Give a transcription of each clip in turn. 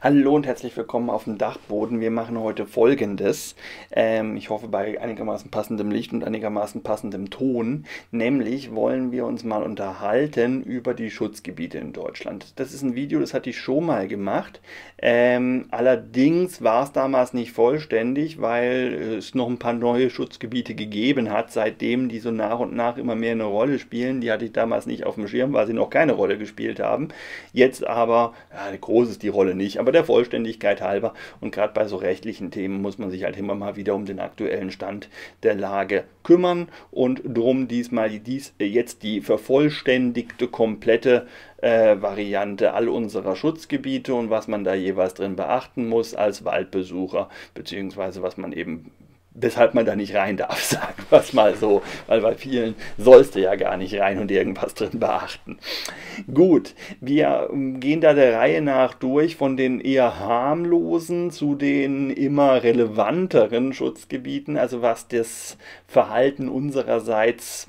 Hallo und herzlich willkommen auf dem Dachboden. Wir machen heute Folgendes. Ich hoffe bei einigermaßen passendem Licht und einigermaßen passendem Ton. Nämlich wollen wir uns mal unterhalten über die Schutzgebiete in Deutschland. Das ist ein Video, das hatte ich schon mal gemacht. Allerdings war es damals nicht vollständig, weil es noch ein paar neue Schutzgebiete gegeben hat, seitdem die so nach und nach immer mehr eine Rolle spielen. Die hatte ich damals nicht auf dem Schirm, weil sie noch keine Rolle gespielt haben. Jetzt aber, ja, groß ist die Rolle nicht, aber der Vollständigkeit halber, und gerade bei so rechtlichen Themen muss man sich halt immer mal wieder um den aktuellen Stand der Lage kümmern, und drum jetzt die vervollständigte, komplette Variante all unserer Schutzgebiete und was man da jeweils drin beachten muss als Waldbesucher, beziehungsweise weshalb man da nicht rein darf, sagen wir es mal so, weil bei vielen sollst du ja gar nicht rein und irgendwas drin beachten. Gut, wir gehen da der Reihe nach durch, von den eher harmlosen zu den immer relevanteren Schutzgebieten, also was das Verhalten unsererseits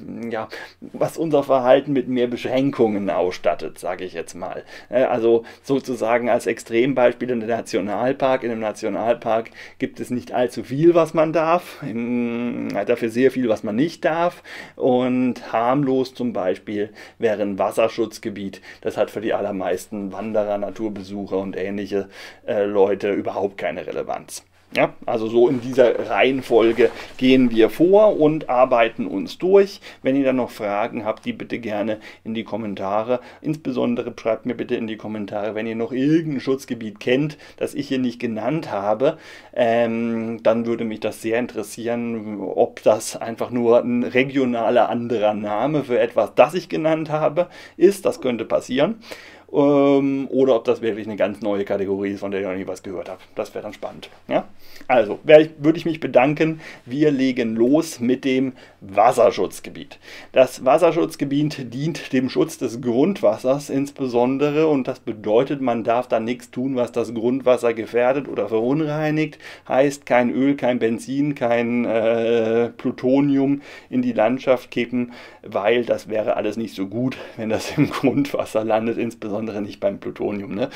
was unser Verhalten mit mehr Beschränkungen ausstattet, sage ich jetzt mal. Also sozusagen als Extrembeispiel der Nationalpark. In einem Nationalpark gibt es nicht allzu viel, was man darf, dafür sehr viel, was man nicht darf, und harmlos zum Beispiel wäre ein Wasserschutzgebiet. Das hat für die allermeisten Wanderer, Naturbesucher und ähnliche Leute überhaupt keine Relevanz. Ja, also so in dieser Reihenfolge gehen wir vor und arbeiten uns durch. Wenn ihr dann noch Fragen habt, die bitte gerne in die Kommentare. Insbesondere schreibt mir bitte in die Kommentare, wenn ihr noch irgendein Schutzgebiet kennt, das ich hier nicht genannt habe. Dann würde mich das sehr interessieren, ob das einfach nur ein regionaler anderer Name für etwas, das ich genannt habe, ist. Das könnte passieren. Oder ob das wirklich eine ganz neue Kategorie ist, von der ich noch nie was gehört habe. Das wäre dann spannend. Ja? Also, würde ich mich bedanken. Wir legen los mit dem Wasserschutzgebiet. Das Wasserschutzgebiet dient dem Schutz des Grundwassers insbesondere, und das bedeutet, man darf da nichts tun, was das Grundwasser gefährdet oder verunreinigt. Heißt, kein Öl, kein Benzin, kein Plutonium in die Landschaft kippen, weil das wäre alles nicht so gut, wenn das im Grundwasser landet, insbesondere nicht beim Plutonium, ne?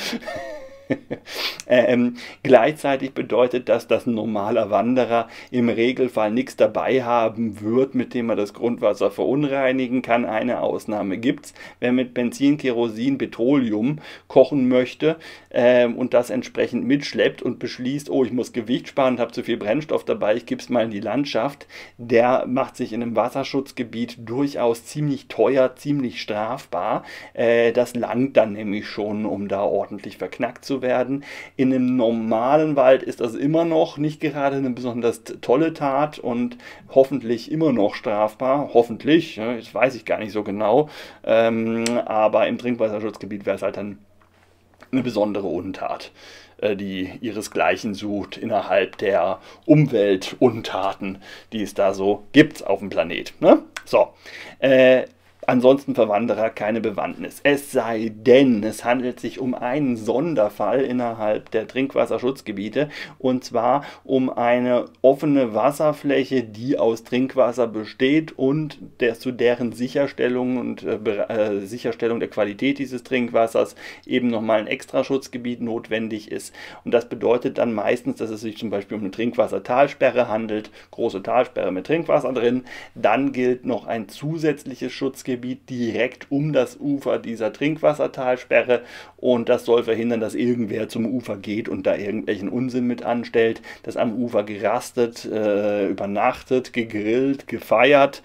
Gleichzeitig bedeutet das, dass ein normaler Wanderer im Regelfall nichts dabei haben wird, mit dem er das Grundwasser verunreinigen kann. Eine Ausnahme gibt es: Wer mit Benzin, Kerosin, Petroleum kochen möchte und das entsprechend mitschleppt und beschließt, oh, ich muss Gewicht sparen, habe zu viel Brennstoff dabei, ich gebe es mal in die Landschaft, der macht sich in einem Wasserschutzgebiet durchaus ziemlich teuer, ziemlich strafbar. Das langt dann nämlich schon, um da ordentlich verknackt zu werden. In einem normalen Wald ist das immer noch nicht gerade eine besonders tolle Tat und hoffentlich immer noch strafbar. Hoffentlich, ja, das weiß ich gar nicht so genau. Aber im Trinkwasserschutzgebiet wäre es halt dann eine besondere Untat, die ihresgleichen sucht innerhalb der Umweltuntaten, die es da so gibt auf dem Planet. Ne? So, ansonsten für Wanderer keine Bewandtnis. Es sei denn, es handelt sich um einen Sonderfall innerhalb der Trinkwasserschutzgebiete, und zwar um eine offene Wasserfläche, die aus Trinkwasser besteht und zu deren Sicherstellung und Sicherstellung der Qualität dieses Trinkwassers eben nochmal ein Extraschutzgebiet notwendig ist. Und das bedeutet dann meistens, dass es sich zum Beispiel um eine Trinkwassertalsperre handelt, große Talsperre mit Trinkwasser drin. Dann gilt noch ein zusätzliches Schutzgebiet direkt um das Ufer dieser Trinkwassertalsperre, und das soll verhindern, dass irgendwer zum Ufer geht und da irgendwelchen Unsinn mit anstellt, dass am Ufer gerastet, übernachtet, gegrillt, gefeiert,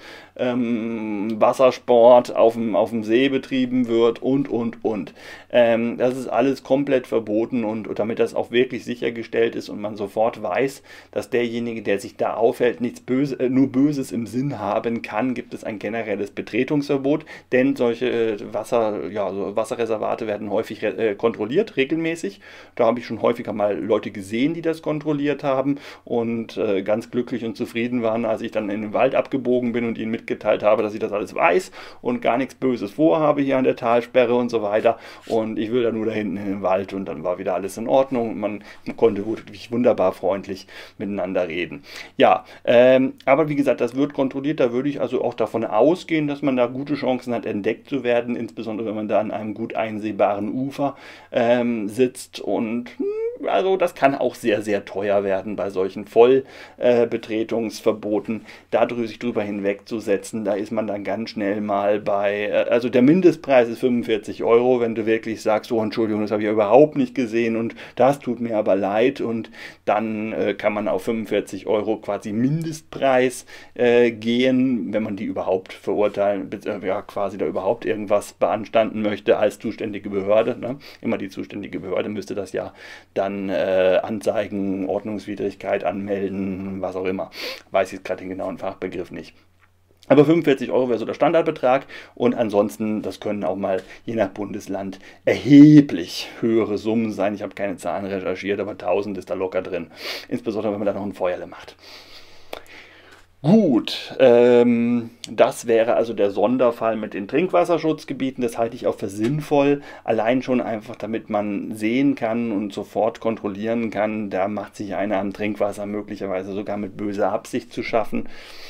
Wassersport auf dem See betrieben wird und. Das ist alles komplett verboten, und damit das auch wirklich sichergestellt ist und man sofort weiß, dass derjenige, der sich da aufhält, nur Böses im Sinn haben kann, gibt es ein generelles Betretungsverbot, denn solche Wasserreservate werden häufig kontrolliert, regelmäßig. Da habe ich schon häufiger mal Leute gesehen, die das kontrolliert haben und ganz glücklich und zufrieden waren, als ich dann in den Wald abgebogen bin und ihnen mitgeteilt mitgeteilt habe, dass ich das alles weiß und gar nichts Böses vorhabe hier an der Talsperre und so weiter. Und ich will da nur da hinten in den Wald und dann war wieder alles in Ordnung. Man konnte wirklich wunderbar freundlich miteinander reden. Ja, aber wie gesagt, das wird kontrolliert. Da würde ich also auch davon ausgehen, dass man da gute Chancen hat, entdeckt zu werden, insbesondere wenn man da an einem gut einsehbaren Ufer sitzt. Und also das kann auch sehr, sehr teuer werden bei solchen Vollbetretungsverboten. Da sich drüber hinwegzusetzen, da ist man dann ganz schnell mal bei, also der Mindestpreis ist 45 Euro, wenn du wirklich sagst, oh Entschuldigung, das habe ich ja überhaupt nicht gesehen und das tut mir aber leid, und dann kann man auf 45 Euro quasi Mindestpreis gehen, wenn man die überhaupt verurteilen, ja quasi da überhaupt irgendwas beanstanden möchte als zuständige Behörde. Ne? Immer die zuständige Behörde müsste das ja dann anzeigen, Ordnungswidrigkeit anmelden, was auch immer. Weiß ich jetzt gerade den genauen Fachbegriff nicht. Aber 45 Euro wäre so der Standardbetrag, und ansonsten, das können auch mal je nach Bundesland erheblich höhere Summen sein. Ich habe keine Zahlen recherchiert, aber 1000 ist da locker drin. Insbesondere, wenn man da noch ein Feuerle macht. Gut, das wäre also der Sonderfall mit den Trinkwasserschutzgebieten. Das halte ich auch für sinnvoll, allein schon einfach, damit man sehen kann und sofort kontrollieren kann, da macht sich einer am Trinkwasser möglicherweise sogar mit böser Absicht zu schaffen.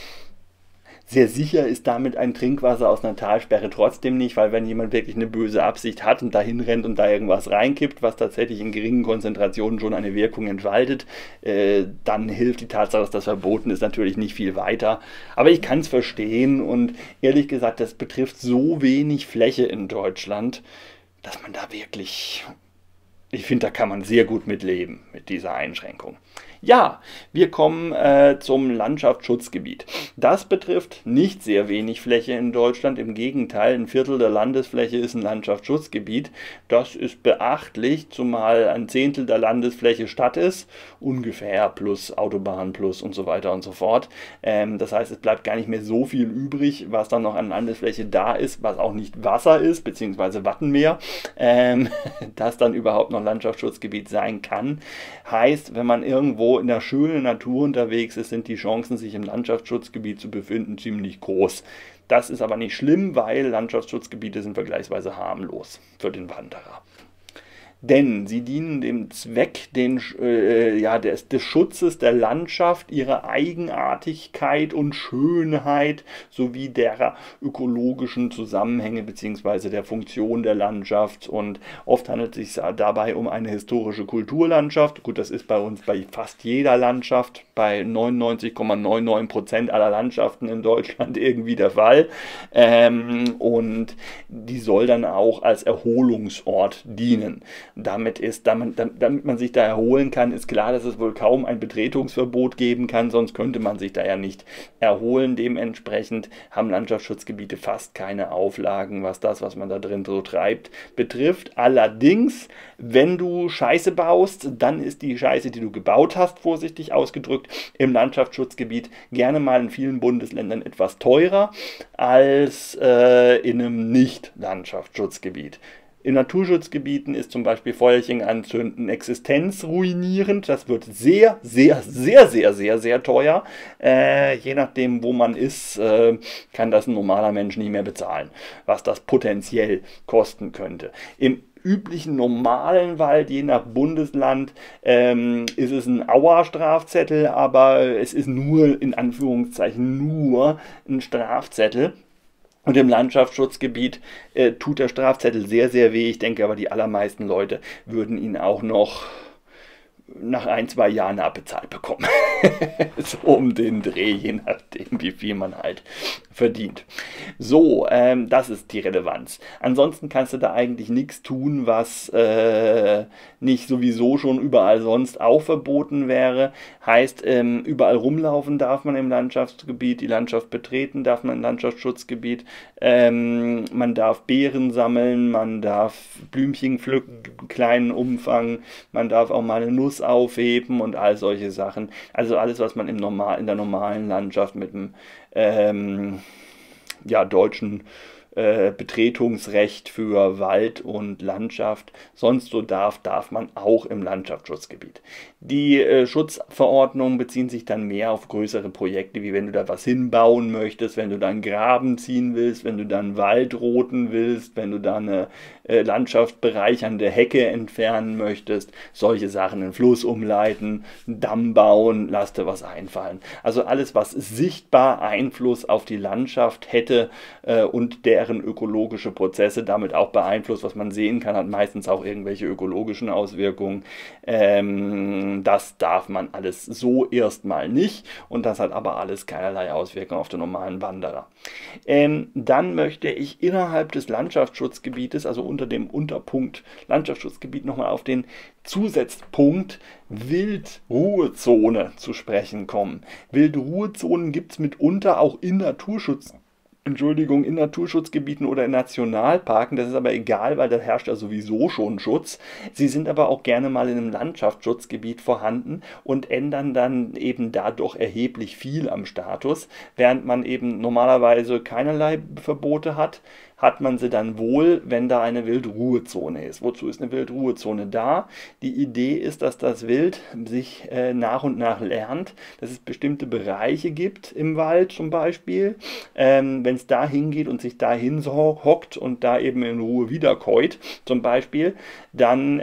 Sehr sicher ist damit ein Trinkwasser aus einer Talsperre trotzdem nicht, weil wenn jemand wirklich eine böse Absicht hat und dahin rennt und da irgendwas reinkippt, was tatsächlich in geringen Konzentrationen schon eine Wirkung entfaltet, dann hilft die Tatsache, dass das verboten ist, natürlich nicht viel weiter. Aber ich kann es verstehen, und ehrlich gesagt, das betrifft so wenig Fläche in Deutschland, dass man da wirklich, ich finde, da kann man sehr gut mitleben mit dieser Einschränkung. Ja, wir kommen zum Landschaftsschutzgebiet. Das betrifft nicht sehr wenig Fläche in Deutschland. Im Gegenteil, ein Viertel der Landesfläche ist ein Landschaftsschutzgebiet. Das ist beachtlich, zumal ein Zehntel der Landesfläche Stadt ist, ungefähr, plus Autobahn, plus und so weiter und so fort. Das heißt, es bleibt gar nicht mehr so viel übrig, was dann noch an Landesfläche da ist, was auch nicht Wasser ist, beziehungsweise Wattenmeer, das dann überhaupt noch Landschaftsschutzgebiet sein kann. Heißt, wenn man irgendwo in der schönen Natur unterwegs ist, sind die Chancen, sich im Landschaftsschutzgebiet zu befinden, ziemlich groß. Das ist aber nicht schlimm, weil Landschaftsschutzgebiete sind vergleichsweise harmlos für den Wanderer. Denn sie dienen dem Zweck des Schutzes der Landschaft, ihrer Eigenartigkeit und Schönheit sowie der ökologischen Zusammenhänge bzw. der Funktion der Landschaft. Und oft handelt es sich dabei um eine historische Kulturlandschaft. Gut, das ist bei uns bei fast jeder Landschaft, bei 99,99% aller Landschaften in Deutschland irgendwie der Fall. Und die soll dann auch als Erholungsort dienen. Damit man sich da erholen kann, ist klar, dass es wohl kaum ein Betretungsverbot geben kann, sonst könnte man sich da ja nicht erholen. Dementsprechend haben Landschaftsschutzgebiete fast keine Auflagen, was man da drin so treibt, betrifft. Allerdings, wenn du Scheiße baust, dann ist die Scheiße, die du gebaut hast, vorsichtig ausgedrückt, im Landschaftsschutzgebiet gerne mal in vielen Bundesländern etwas teurer als in einem Nicht-Landschaftsschutzgebiet. In Naturschutzgebieten ist zum Beispiel Feuerchen anzünden existenzruinierend. Das wird sehr, sehr, sehr, sehr, sehr, sehr teuer. Je nachdem, wo man ist, kann das ein normaler Mensch nicht mehr bezahlen, was das potenziell kosten könnte. Im üblichen normalen Wald, je nach Bundesland, ist es ein Auer-Strafzettel, aber es ist nur, in Anführungszeichen, nur ein Strafzettel. Und im Landschaftsschutzgebiet tut der Strafzettel sehr, sehr weh. Ich denke aber, die allermeisten Leute würden ihn auch noch nach 1-2 Jahren abbezahlt bekommen. So um den Dreh, je nachdem, wie viel man halt verdient. So, das ist die Relevanz. Ansonsten kannst du da eigentlich nichts tun, was nicht sowieso schon überall sonst auch verboten wäre. Heißt, überall rumlaufen darf man im Landschaftsgebiet, die Landschaft betreten darf man im Landschaftsschutzgebiet, man darf Beeren sammeln, man darf Blümchen pflücken, kleinen Umfang, man darf auch mal eine Nuss aufheben und all solche Sachen. Also alles, was man in der normalen Landschaft mit dem deutschen Betretungsrecht für Wald und Landschaft sonst so darf man auch im Landschaftsschutzgebiet. Die Schutzverordnungen beziehen sich dann mehr auf größere Projekte, wie wenn du da was hinbauen möchtest, wenn du da einen Graben ziehen willst, wenn du da einen Wald roten willst, wenn du da eine Landschaft bereichernde Hecke entfernen möchtest, solche Sachen, einen Fluss umleiten, einen Damm bauen, lass dir was einfallen. Also alles, was sichtbar Einfluss auf die Landschaft hätte und deren ökologische Prozesse damit auch beeinflusst, was man sehen kann, hat meistens auch irgendwelche ökologischen Auswirkungen. Das darf man alles so erstmal nicht und das hat aber alles keinerlei Auswirkungen auf den normalen Wanderer. Dann möchte ich innerhalb des Landschaftsschutzgebietes, also unter dem Unterpunkt Landschaftsschutzgebiet, nochmal auf den Zusatzpunkt Wildruhezone zu sprechen kommen. Wildruhezonen gibt es mitunter auch in in Naturschutzgebieten oder in Nationalparken, das ist aber egal, weil da herrscht ja sowieso schon Schutz. Sie sind aber auch gerne mal in einem Landschaftsschutzgebiet vorhanden und ändern dann eben dadurch erheblich viel am Status, während man eben normalerweise keinerlei Verbote hat, hat man sie dann wohl, wenn da eine Wildruhezone ist. Wozu ist eine Wildruhezone da? Die Idee ist, dass das Wild sich nach und nach lernt, dass es bestimmte Bereiche gibt im Wald zum Beispiel. Wenn es da hingeht und sich da hockt und da eben in Ruhe wiederkäut zum Beispiel, dann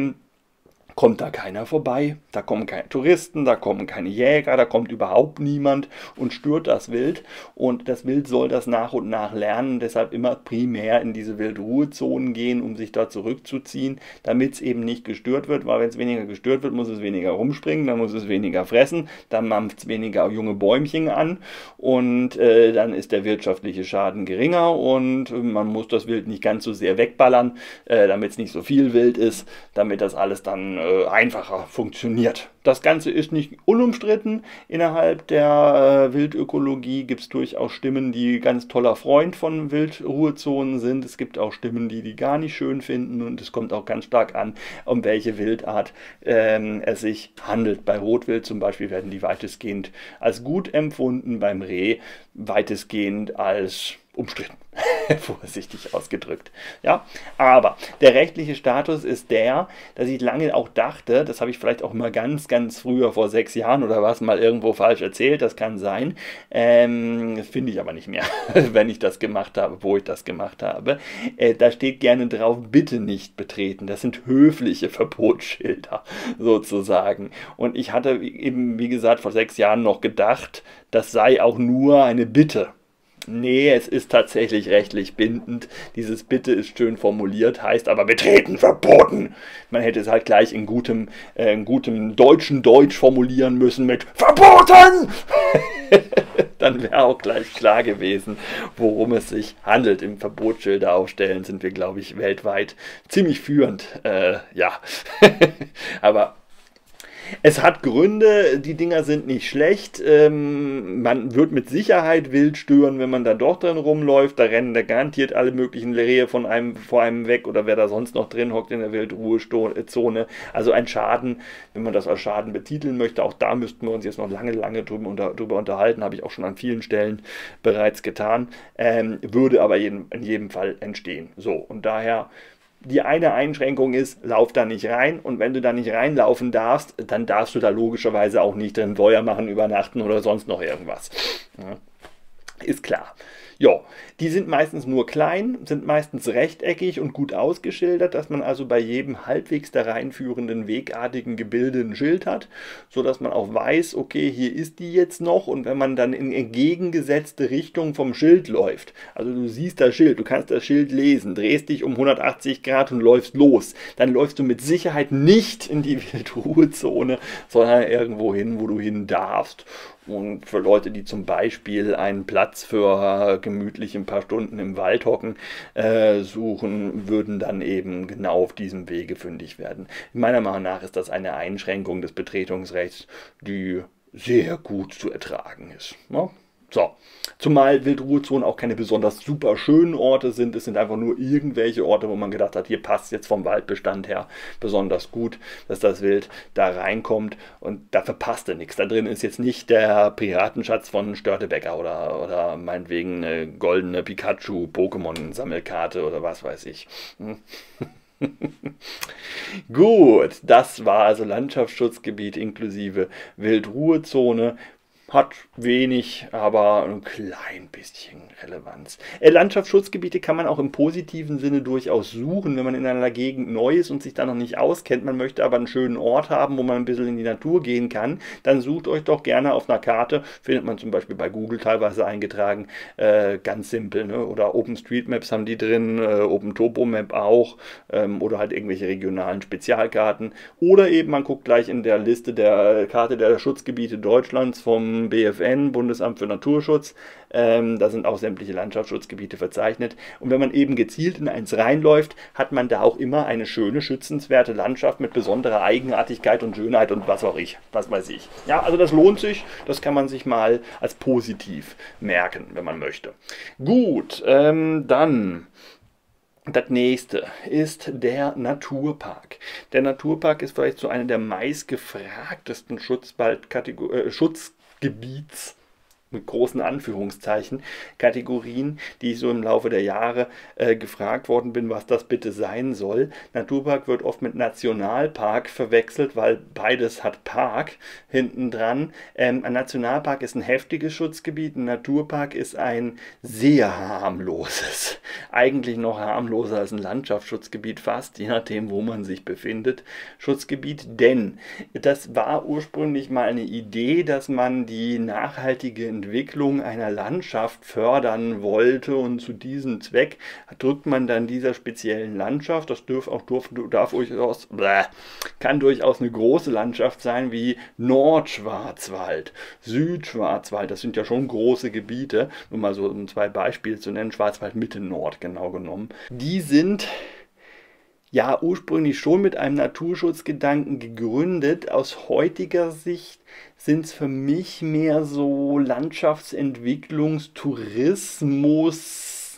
kommt da keiner vorbei, da kommen keine Touristen, da kommen keine Jäger, da kommt überhaupt niemand und stört das Wild. Und das Wild soll das nach und nach lernen, deshalb immer primär in diese Wildruhezonen gehen, um sich da zurückzuziehen, damit es eben nicht gestört wird, weil wenn es weniger gestört wird, muss es weniger rumspringen, dann muss es weniger fressen, dann mampft es weniger junge Bäumchen an und dann ist der wirtschaftliche Schaden geringer und man muss das Wild nicht ganz so sehr wegballern, damit es nicht so viel Wild ist, damit das alles dann einfacher funktioniert. Das Ganze ist nicht unumstritten. Innerhalb der Wildökologie gibt es durchaus Stimmen, die ganz toller Freund von Wildruhezonen sind. Es gibt auch Stimmen, die gar nicht schön finden und es kommt auch ganz stark an, um welche Wildart es sich handelt. Bei Rotwild zum Beispiel werden die weitestgehend als gut empfunden, beim Reh weitestgehend als umstritten, vorsichtig ausgedrückt. Ja, aber der rechtliche Status ist der, dass ich lange auch dachte, das habe ich vielleicht auch mal ganz früher, vor 6 Jahren oder was, mal irgendwo falsch erzählt, das kann sein, finde ich aber nicht mehr, wenn ich das gemacht habe, wo ich das gemacht habe. Da steht gerne drauf, bitte nicht betreten, das sind höfliche Verbotsschilder sozusagen. Und ich hatte eben, wie gesagt, vor 6 Jahren noch gedacht, das sei auch nur eine Bitte. Nee, es ist tatsächlich rechtlich bindend. Dieses Bitte ist schön formuliert, heißt aber betreten verboten. Man hätte es halt gleich in gutem deutschen Deutsch formulieren müssen mit verboten! Dann wäre auch gleich klar gewesen, worum es sich handelt. Im Verbotsschilder aufstellen sind wir, glaube ich, weltweit ziemlich führend. Ja, aber es hat Gründe, die Dinger sind nicht schlecht. Man wird mit Sicherheit wild stören, wenn man da doch drin rumläuft. Da rennen da garantiert alle möglichen Rehe vor einem weg oder wer da sonst noch drin hockt in der Wildruhezone. Also ein Schaden, wenn man das als Schaden betiteln möchte, auch da müssten wir uns jetzt noch lange drüber unterhalten, habe ich auch schon an vielen Stellen bereits getan, würde aber in jedem Fall entstehen. So, und daher die eine Einschränkung ist, lauf da nicht rein und wenn du da nicht reinlaufen darfst, dann darfst du da logischerweise auch nicht drin Feuer machen, übernachten oder sonst noch irgendwas. Ja, ist klar. Ja, die sind meistens nur klein, sind meistens rechteckig und gut ausgeschildert, dass man also bei jedem halbwegs da reinführenden wegartigen Gebilde ein Schild hat, sodass man auch weiß, okay, hier ist die jetzt noch und wenn man dann in entgegengesetzte Richtung vom Schild läuft, also du siehst das Schild, du kannst das Schild lesen, drehst dich um 180 Grad und läufst los, dann läufst du mit Sicherheit nicht in die Wildruhezone, sondern irgendwo hin, wo du hin darfst. Und für Leute, die zum Beispiel einen Platz für gemütlich ein paar Stunden im Wald hocken suchen, würden dann eben genau auf diesem Wege fündig werden. Meiner Meinung nach ist das eine Einschränkung des Betretungsrechts, die sehr gut zu ertragen ist. Ja? So, zumal Wildruhezonen auch keine besonders super schönen Orte sind. Es sind einfach nur irgendwelche Orte, wo man gedacht hat, hier passt jetzt vom Waldbestand her besonders gut, dass das Wild da reinkommt und da verpasst er nichts. Da drin ist jetzt nicht der Piratenschatz von Störtebeker oder meinetwegen eine goldene Pikachu-Pokémon-Sammelkarte oder was weiß ich. Gut, das war also Landschaftsschutzgebiet inklusive Wildruhezone. Hat wenig, aber ein klein bisschen Relevanz. Landschaftsschutzgebiete kann man auch im positiven Sinne durchaus suchen, wenn man in einer Gegend neu ist und sich da noch nicht auskennt. Man möchte aber einen schönen Ort haben, wo man ein bisschen in die Natur gehen kann. Dann sucht euch doch gerne auf einer Karte, findet man zum Beispiel bei Google teilweise eingetragen, ganz simpel. Ne? Oder OpenStreetMaps haben die drin, OpenTopomap auch, oder halt irgendwelche regionalen Spezialkarten. Oder eben man guckt gleich in der Liste der Karte der Schutzgebiete Deutschlands vom BFN, Bundesamt für Naturschutz. Da sind auch sämtliche Landschaftsschutzgebiete verzeichnet. Und wenn man eben gezielt in eins reinläuft, hat man da auch immer eine schöne, schützenswerte Landschaft mit besonderer Eigenartigkeit und Schönheit und was weiß ich. Ja, also das lohnt sich. Das kann man sich mal als positiv merken, wenn man möchte. Gut, dann... Das nächste ist der Naturpark. Der Naturpark ist vielleicht so eine der meistgefragtesten Schutzgebiets mit großen Anführungszeichen, Kategorien, die ich so im Laufe der Jahre gefragt worden bin, was das bitte sein soll. Naturpark wird oft mit Nationalpark verwechselt, weil beides hat Park hinten dran. Ein Nationalpark ist ein heftiges Schutzgebiet, ein Naturpark ist ein sehr harmloses, eigentlich noch harmloser als ein Landschaftsschutzgebiet fast, je nachdem, wo man sich befindet, Schutzgebiet, denn das war ursprünglich mal eine Idee, dass man die nachhaltige Entwicklung einer Landschaft fördern wollte und zu diesem Zweck drückt man dann dieser speziellen Landschaft, das kann durchaus eine große Landschaft sein wie Nordschwarzwald, Südschwarzwald, das sind ja schon große Gebiete, nur mal so um zwei Beispiele zu nennen, Schwarzwald Mitte Nord genau genommen. Die sind ja ursprünglich schon mit einem Naturschutzgedanken gegründet. Aus heutiger Sicht sind es für mich mehr so Landschaftsentwicklungs-, Tourismus-,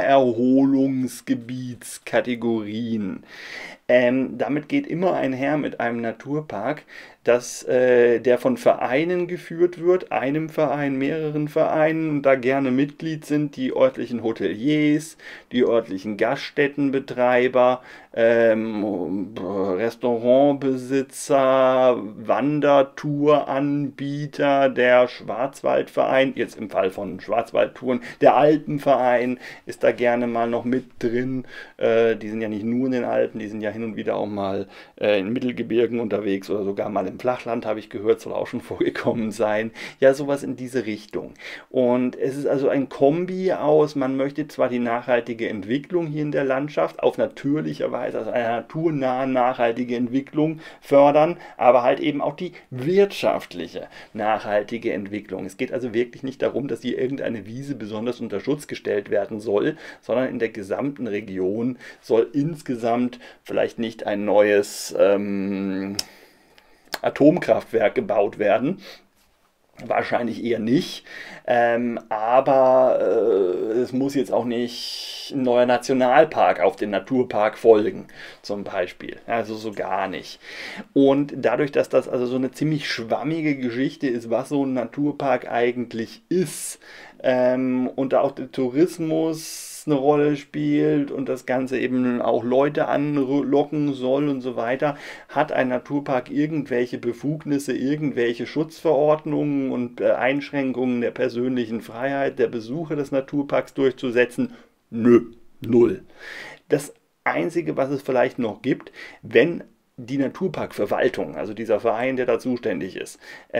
Naherholungsgebietskategorien. Damit geht immer einher mit einem Naturpark, der von Vereinen geführt wird, einem Verein, mehreren Vereinen, und da gerne Mitglied sind die örtlichen Hoteliers, die örtlichen Gaststättenbetreiber, Restaurantbesitzer, Wandertouranbieter, der Schwarzwaldverein, jetzt im Fall von Schwarzwaldtouren, der Alpenverein ist da gerne mal noch mit drin. Die sind ja nicht nur in den Alpen, die sind ja hin und wieder auch mal in Mittelgebirgen unterwegs oder sogar mal im Flachland, habe ich gehört, soll auch schon vorgekommen sein. Ja, sowas in diese Richtung. Und es ist also ein Kombi aus, man möchte zwar die nachhaltige Entwicklung hier in der Landschaft auf natürliche Weise, also eine naturnahe nachhaltige Entwicklung fördern, aber halt eben auch die wirtschaftliche nachhaltige Entwicklung. Es geht also wirklich nicht darum, dass hier irgendeine Wiese besonders unter Schutz gestellt werden soll, sondern in der gesamten Region soll insgesamt vielleicht nicht ein neues Atomkraftwerk gebaut werden. Wahrscheinlich eher nicht, aber es muss jetzt auch nicht ein neuer Nationalpark auf den Naturpark folgen, zum Beispiel. Also so gar nicht. Und dadurch, dass das also so eine ziemlich schwammige Geschichte ist, was so ein Naturpark eigentlich ist, und da auch der Tourismus eine Rolle spielt und das Ganze eben auch Leute anlocken soll und so weiter, hat ein Naturpark irgendwelche Befugnisse, irgendwelche Schutzverordnungen und Einschränkungen der persönlichen Freiheit der Besucher des Naturparks durchzusetzen? Nö, null. Das Einzige, was es vielleicht noch gibt, wenn die Naturparkverwaltung, also dieser Verein, der da zuständig ist,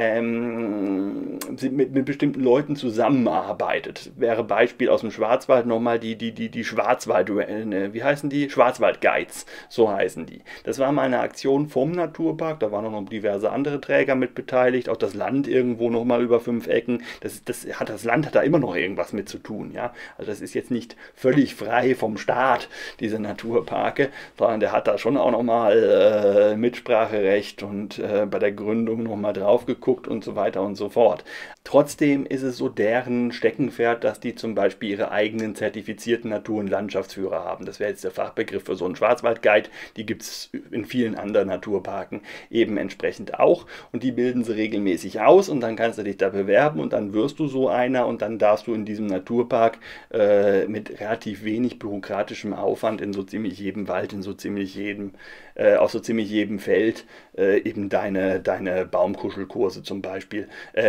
mit bestimmten Leuten zusammenarbeitet. Wäre Beispiel aus dem Schwarzwald nochmal die Schwarzwald, wie heißen die? Schwarzwaldguides, so heißen die. Das war mal eine Aktion vom Naturpark, da waren noch diverse andere Träger mit beteiligt, auch das Land irgendwo nochmal über 5 Ecken. Das Land hat da immer noch irgendwas mit zu tun, ja. Also das ist jetzt nicht völlig frei vom Staat, diese Naturparke, sondern der hat da schon auch nochmal Mitspracherecht und bei der Gründung nochmal drauf geguckt und so weiter und so fort. Trotzdem ist es so deren Steckenpferd, dass die zum Beispiel ihre eigenen zertifizierten Natur- und Landschaftsführer haben. Das wäre jetzt der Fachbegriff für so einen Schwarzwaldguide. Die gibt es in vielen anderen Naturparken eben entsprechend auch. Und die bilden sie regelmäßig aus und dann kannst du dich da bewerben und dann wirst du so einer und dann darfst du in diesem Naturpark mit relativ wenig bürokratischem Aufwand in so ziemlich jedem Wald, in so ziemlich jedem, auf so ziemlich jedem Feld eben deine Baumkuschelkurse zum Beispiel,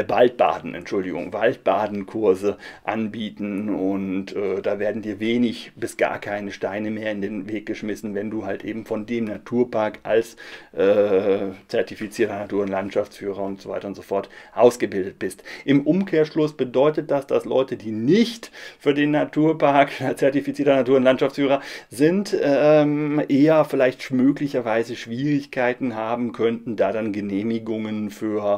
Waldbadenkurse anbieten und da werden dir wenig bis gar keine Steine mehr in den Weg geschmissen, wenn du halt eben von dem Naturpark als zertifizierter Natur- und Landschaftsführer und so weiter und so fort ausgebildet bist. Im Umkehrschluss bedeutet das, dass Leute, die nicht für den Naturpark zertifizierter Natur- und Landschaftsführer sind, eher vielleicht möglicherweise Schwierigkeiten haben könnten, da dann Genehmigungen für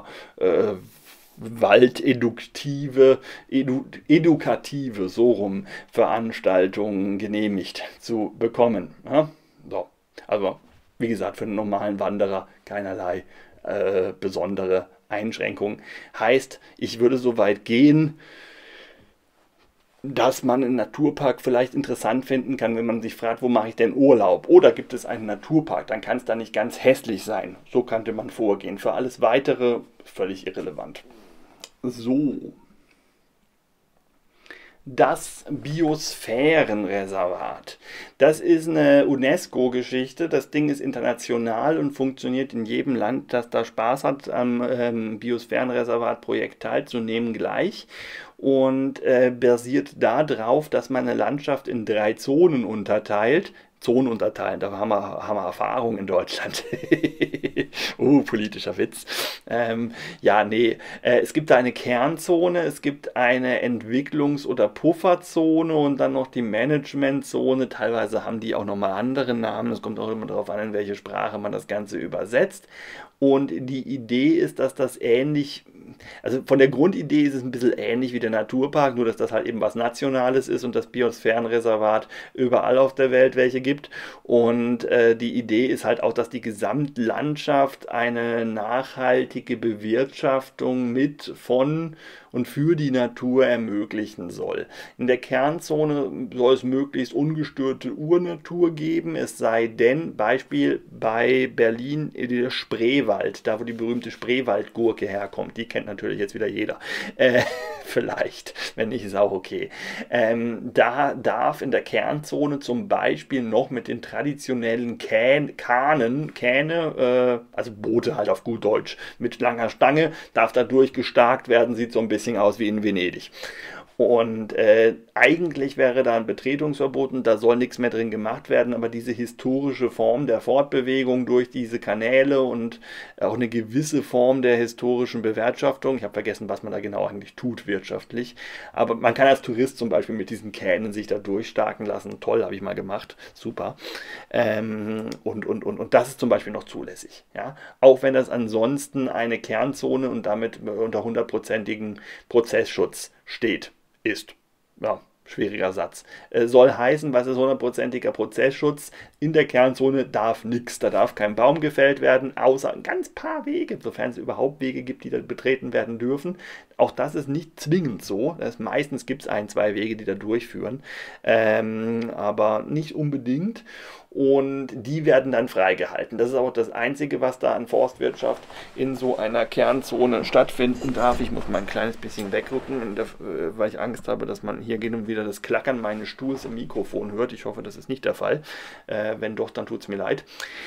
edukative, so rum, Veranstaltungen genehmigt zu bekommen. Ja? So. Also, wie gesagt, für einen normalen Wanderer keinerlei besondere Einschränkungen. Heißt, ich würde so weit gehen, dass man einen Naturpark vielleicht interessant finden kann, wenn man sich fragt, wo mache ich denn Urlaub? Oder gibt es einen Naturpark? Dann kann es da nicht ganz hässlich sein. So könnte man vorgehen. Für alles Weitere völlig irrelevant. So, das Biosphärenreservat. Das ist eine UNESCO-Geschichte. Das Ding ist international und funktioniert in jedem Land, das da Spaß hat, am Biosphärenreservat-Projekt teilzunehmen, gleich. Und basiert darauf, dass man eine Landschaft in 3 Zonen unterteilt. Zonen unterteilen, da haben wir Erfahrung in Deutschland. Politischer Witz. Ja, nee, es gibt da eine Kernzone, es gibt eine Entwicklungs- oder Pufferzone und dann noch die Managementzone. Teilweise haben die auch nochmal andere Namen. Es kommt auch immer darauf an, in welche Sprache man das Ganze übersetzt. Und die Idee ist, dass das ähnlich, also von der Grundidee ist es ein bisschen ähnlich wie der Naturpark, nur dass das halt eben was Nationales ist und das Biosphärenreservat überall auf der Welt welche gibt. Und die Idee ist halt auch, dass die Gesamtlandschaft eine nachhaltige Bewirtschaftung mit, von und für die Natur ermöglichen soll. In der Kernzone soll es möglichst ungestörte Urnatur geben, es sei denn, Beispiel bei Berlin der Spreewald, da wo die berühmte Spreewaldgurke herkommt, die kennt natürlich jetzt wieder jeder. Vielleicht, wenn nicht, ist auch okay. Da darf in der Kernzone zum Beispiel noch mit den traditionellen Kähne, also Boote halt auf gut Deutsch, mit langer Stange, darf da durchgestarkt werden, sieht so ein bisschen aus wie in Venedig. Und eigentlich wäre da ein Betretungsverbot und da soll nichts mehr drin gemacht werden, aber diese historische Form der Fortbewegung durch diese Kanäle und auch eine gewisse Form der historischen Bewirtschaftung, ich habe vergessen, was man da genau eigentlich tut wirtschaftlich, aber man kann als Tourist zum Beispiel mit diesen Kähnen sich da durchstarken lassen, toll, habe ich mal gemacht, super. Und das ist zum Beispiel noch zulässig, ja? Auch wenn das ansonsten eine Kernzone und damit unter 100%igen Prozessschutz steht. Ist. Ja, schwieriger Satz. Soll heißen, was ist 100%iger Prozessschutz? In der Kernzone darf nichts. Da darf kein Baum gefällt werden, außer ein ganz paar Wege, sofern es überhaupt Wege gibt, die da betreten werden dürfen. Auch das ist nicht zwingend so. Meistens gibt es 1, 2 Wege, die da durchführen, aber nicht unbedingt. Und die werden dann freigehalten. Das ist auch das Einzige, was da an Forstwirtschaft in so einer Kernzone stattfinden darf. Ich muss mal ein kleines bisschen wegrücken, weil ich Angst habe, dass man hier hin und wieder das Klackern meines Stuhls im Mikrofon hört. Ich hoffe, das ist nicht der Fall. Wenn doch, dann tut es mir leid.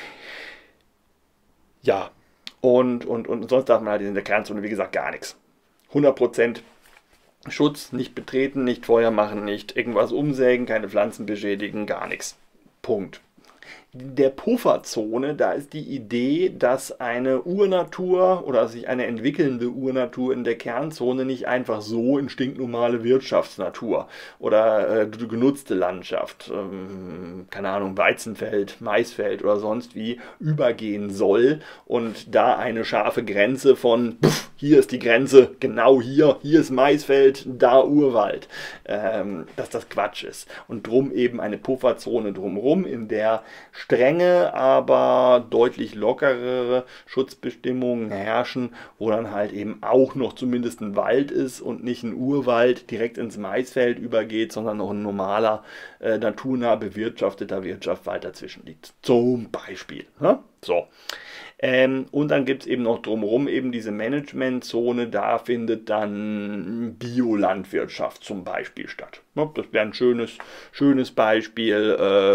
Ja, und sonst darf man halt in der Kernzone, wie gesagt, gar nichts. 100% Schutz, nicht betreten, nicht Feuer machen, nicht irgendwas umsägen, keine Pflanzen beschädigen, gar nichts. Punkt. Der Pufferzone, da ist die Idee, dass eine Urnatur oder sich eine entwickelnde Urnatur in der Kernzone nicht einfach so in stinknormale Wirtschaftsnatur oder genutzte Landschaft, keine Ahnung, Weizenfeld, Maisfeld oder sonst wie übergehen soll und da eine scharfe Grenze von hier ist die Grenze, genau hier ist Maisfeld, da Urwald, dass das Quatsch ist. Und drum eben eine Pufferzone drumherum, in der strenge, aber deutlich lockerere Schutzbestimmungen herrschen, wo dann halt eben auch noch zumindest ein Wald ist und nicht ein Urwald direkt ins Maisfeld übergeht, sondern noch ein normaler, naturnah bewirtschafteter Wirtschaftswald dazwischen liegt. Zum Beispiel. Ne? So. Und dann gibt es eben noch drumherum eben diese Managementzone, da findet dann Biolandwirtschaft zum Beispiel statt. Das wäre ein schönes Beispiel,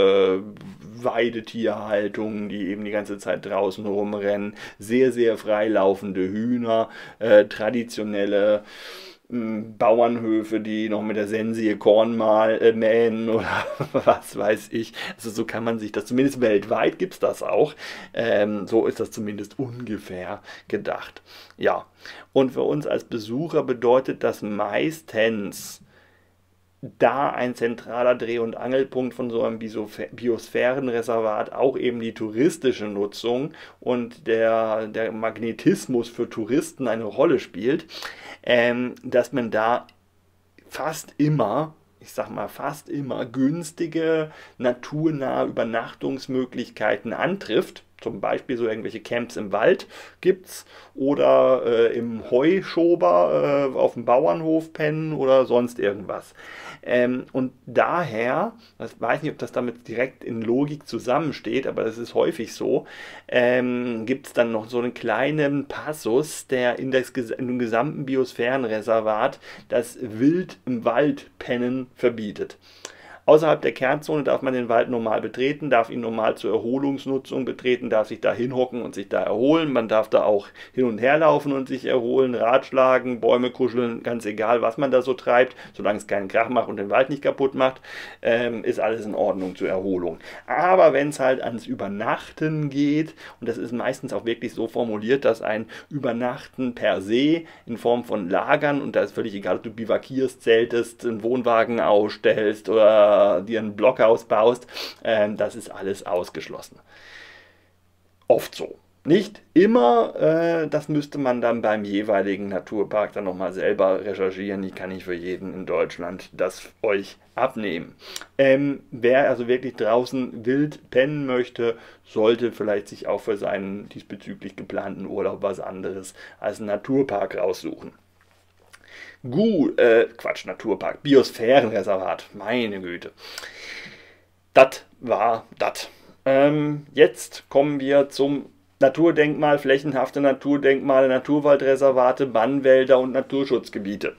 Weidetierhaltung, die eben die ganze Zeit draußen rumrennen, sehr, sehr freilaufende Hühner, traditionelle Bauernhöfe, die noch mit der Sense Korn mähen oder was weiß ich. Also so kann man sich das, zumindest weltweit gibt es das auch. So ist das zumindest ungefähr gedacht. Ja, und für uns als Besucher bedeutet das meistens, da ein zentraler Dreh- und Angelpunkt von so einem Biosphärenreservat auch eben die touristische Nutzung und der Magnetismus für Touristen eine Rolle spielt, dass man da fast immer, ich sag mal fast immer, günstige, naturnahe Übernachtungsmöglichkeiten antrifft. Zum Beispiel so irgendwelche Camps im Wald gibt's oder im Heuschober auf dem Bauernhof pennen oder sonst irgendwas. Und daher, ich weiß nicht, ob das damit direkt in Logik zusammensteht, aber das ist häufig so, gibt es dann noch so einen kleinen Passus, der in dem gesamten Biosphärenreservat das Wild im Wald pennen verbietet. Außerhalb der Kernzone darf man den Wald normal betreten, darf ihn normal zur Erholungsnutzung betreten, darf sich da hinhocken und sich da erholen. Man darf da auch hin und her laufen und sich erholen, Rad schlagen, Bäume kuscheln, ganz egal, was man da so treibt. Solange es keinen Krach macht und den Wald nicht kaputt macht, ist alles in Ordnung zur Erholung. Aber wenn es halt ans Übernachten geht, und das ist meistens auch wirklich so formuliert, dass ein Übernachten per se in Form von Lagern, und da ist völlig egal, ob du bivakierst, zeltest, einen Wohnwagen ausstellst oder dir ein Blockhaus baust, das ist alles ausgeschlossen. Oft so. Nicht immer, das müsste man dann beim jeweiligen Naturpark dann nochmal selber recherchieren. Ich kann nicht für jeden in Deutschland das euch abnehmen. Wer also wirklich draußen wild pennen möchte, sollte vielleicht sich auch für seinen diesbezüglich geplanten Urlaub was anderes als einen Naturpark raussuchen. Gut, Naturpark, Biosphärenreservat, meine Güte. Das war das. Jetzt kommen wir zum Naturdenkmal, flächenhafte Naturdenkmale, Naturwaldreservate, Bannwälder und Naturschutzgebiete.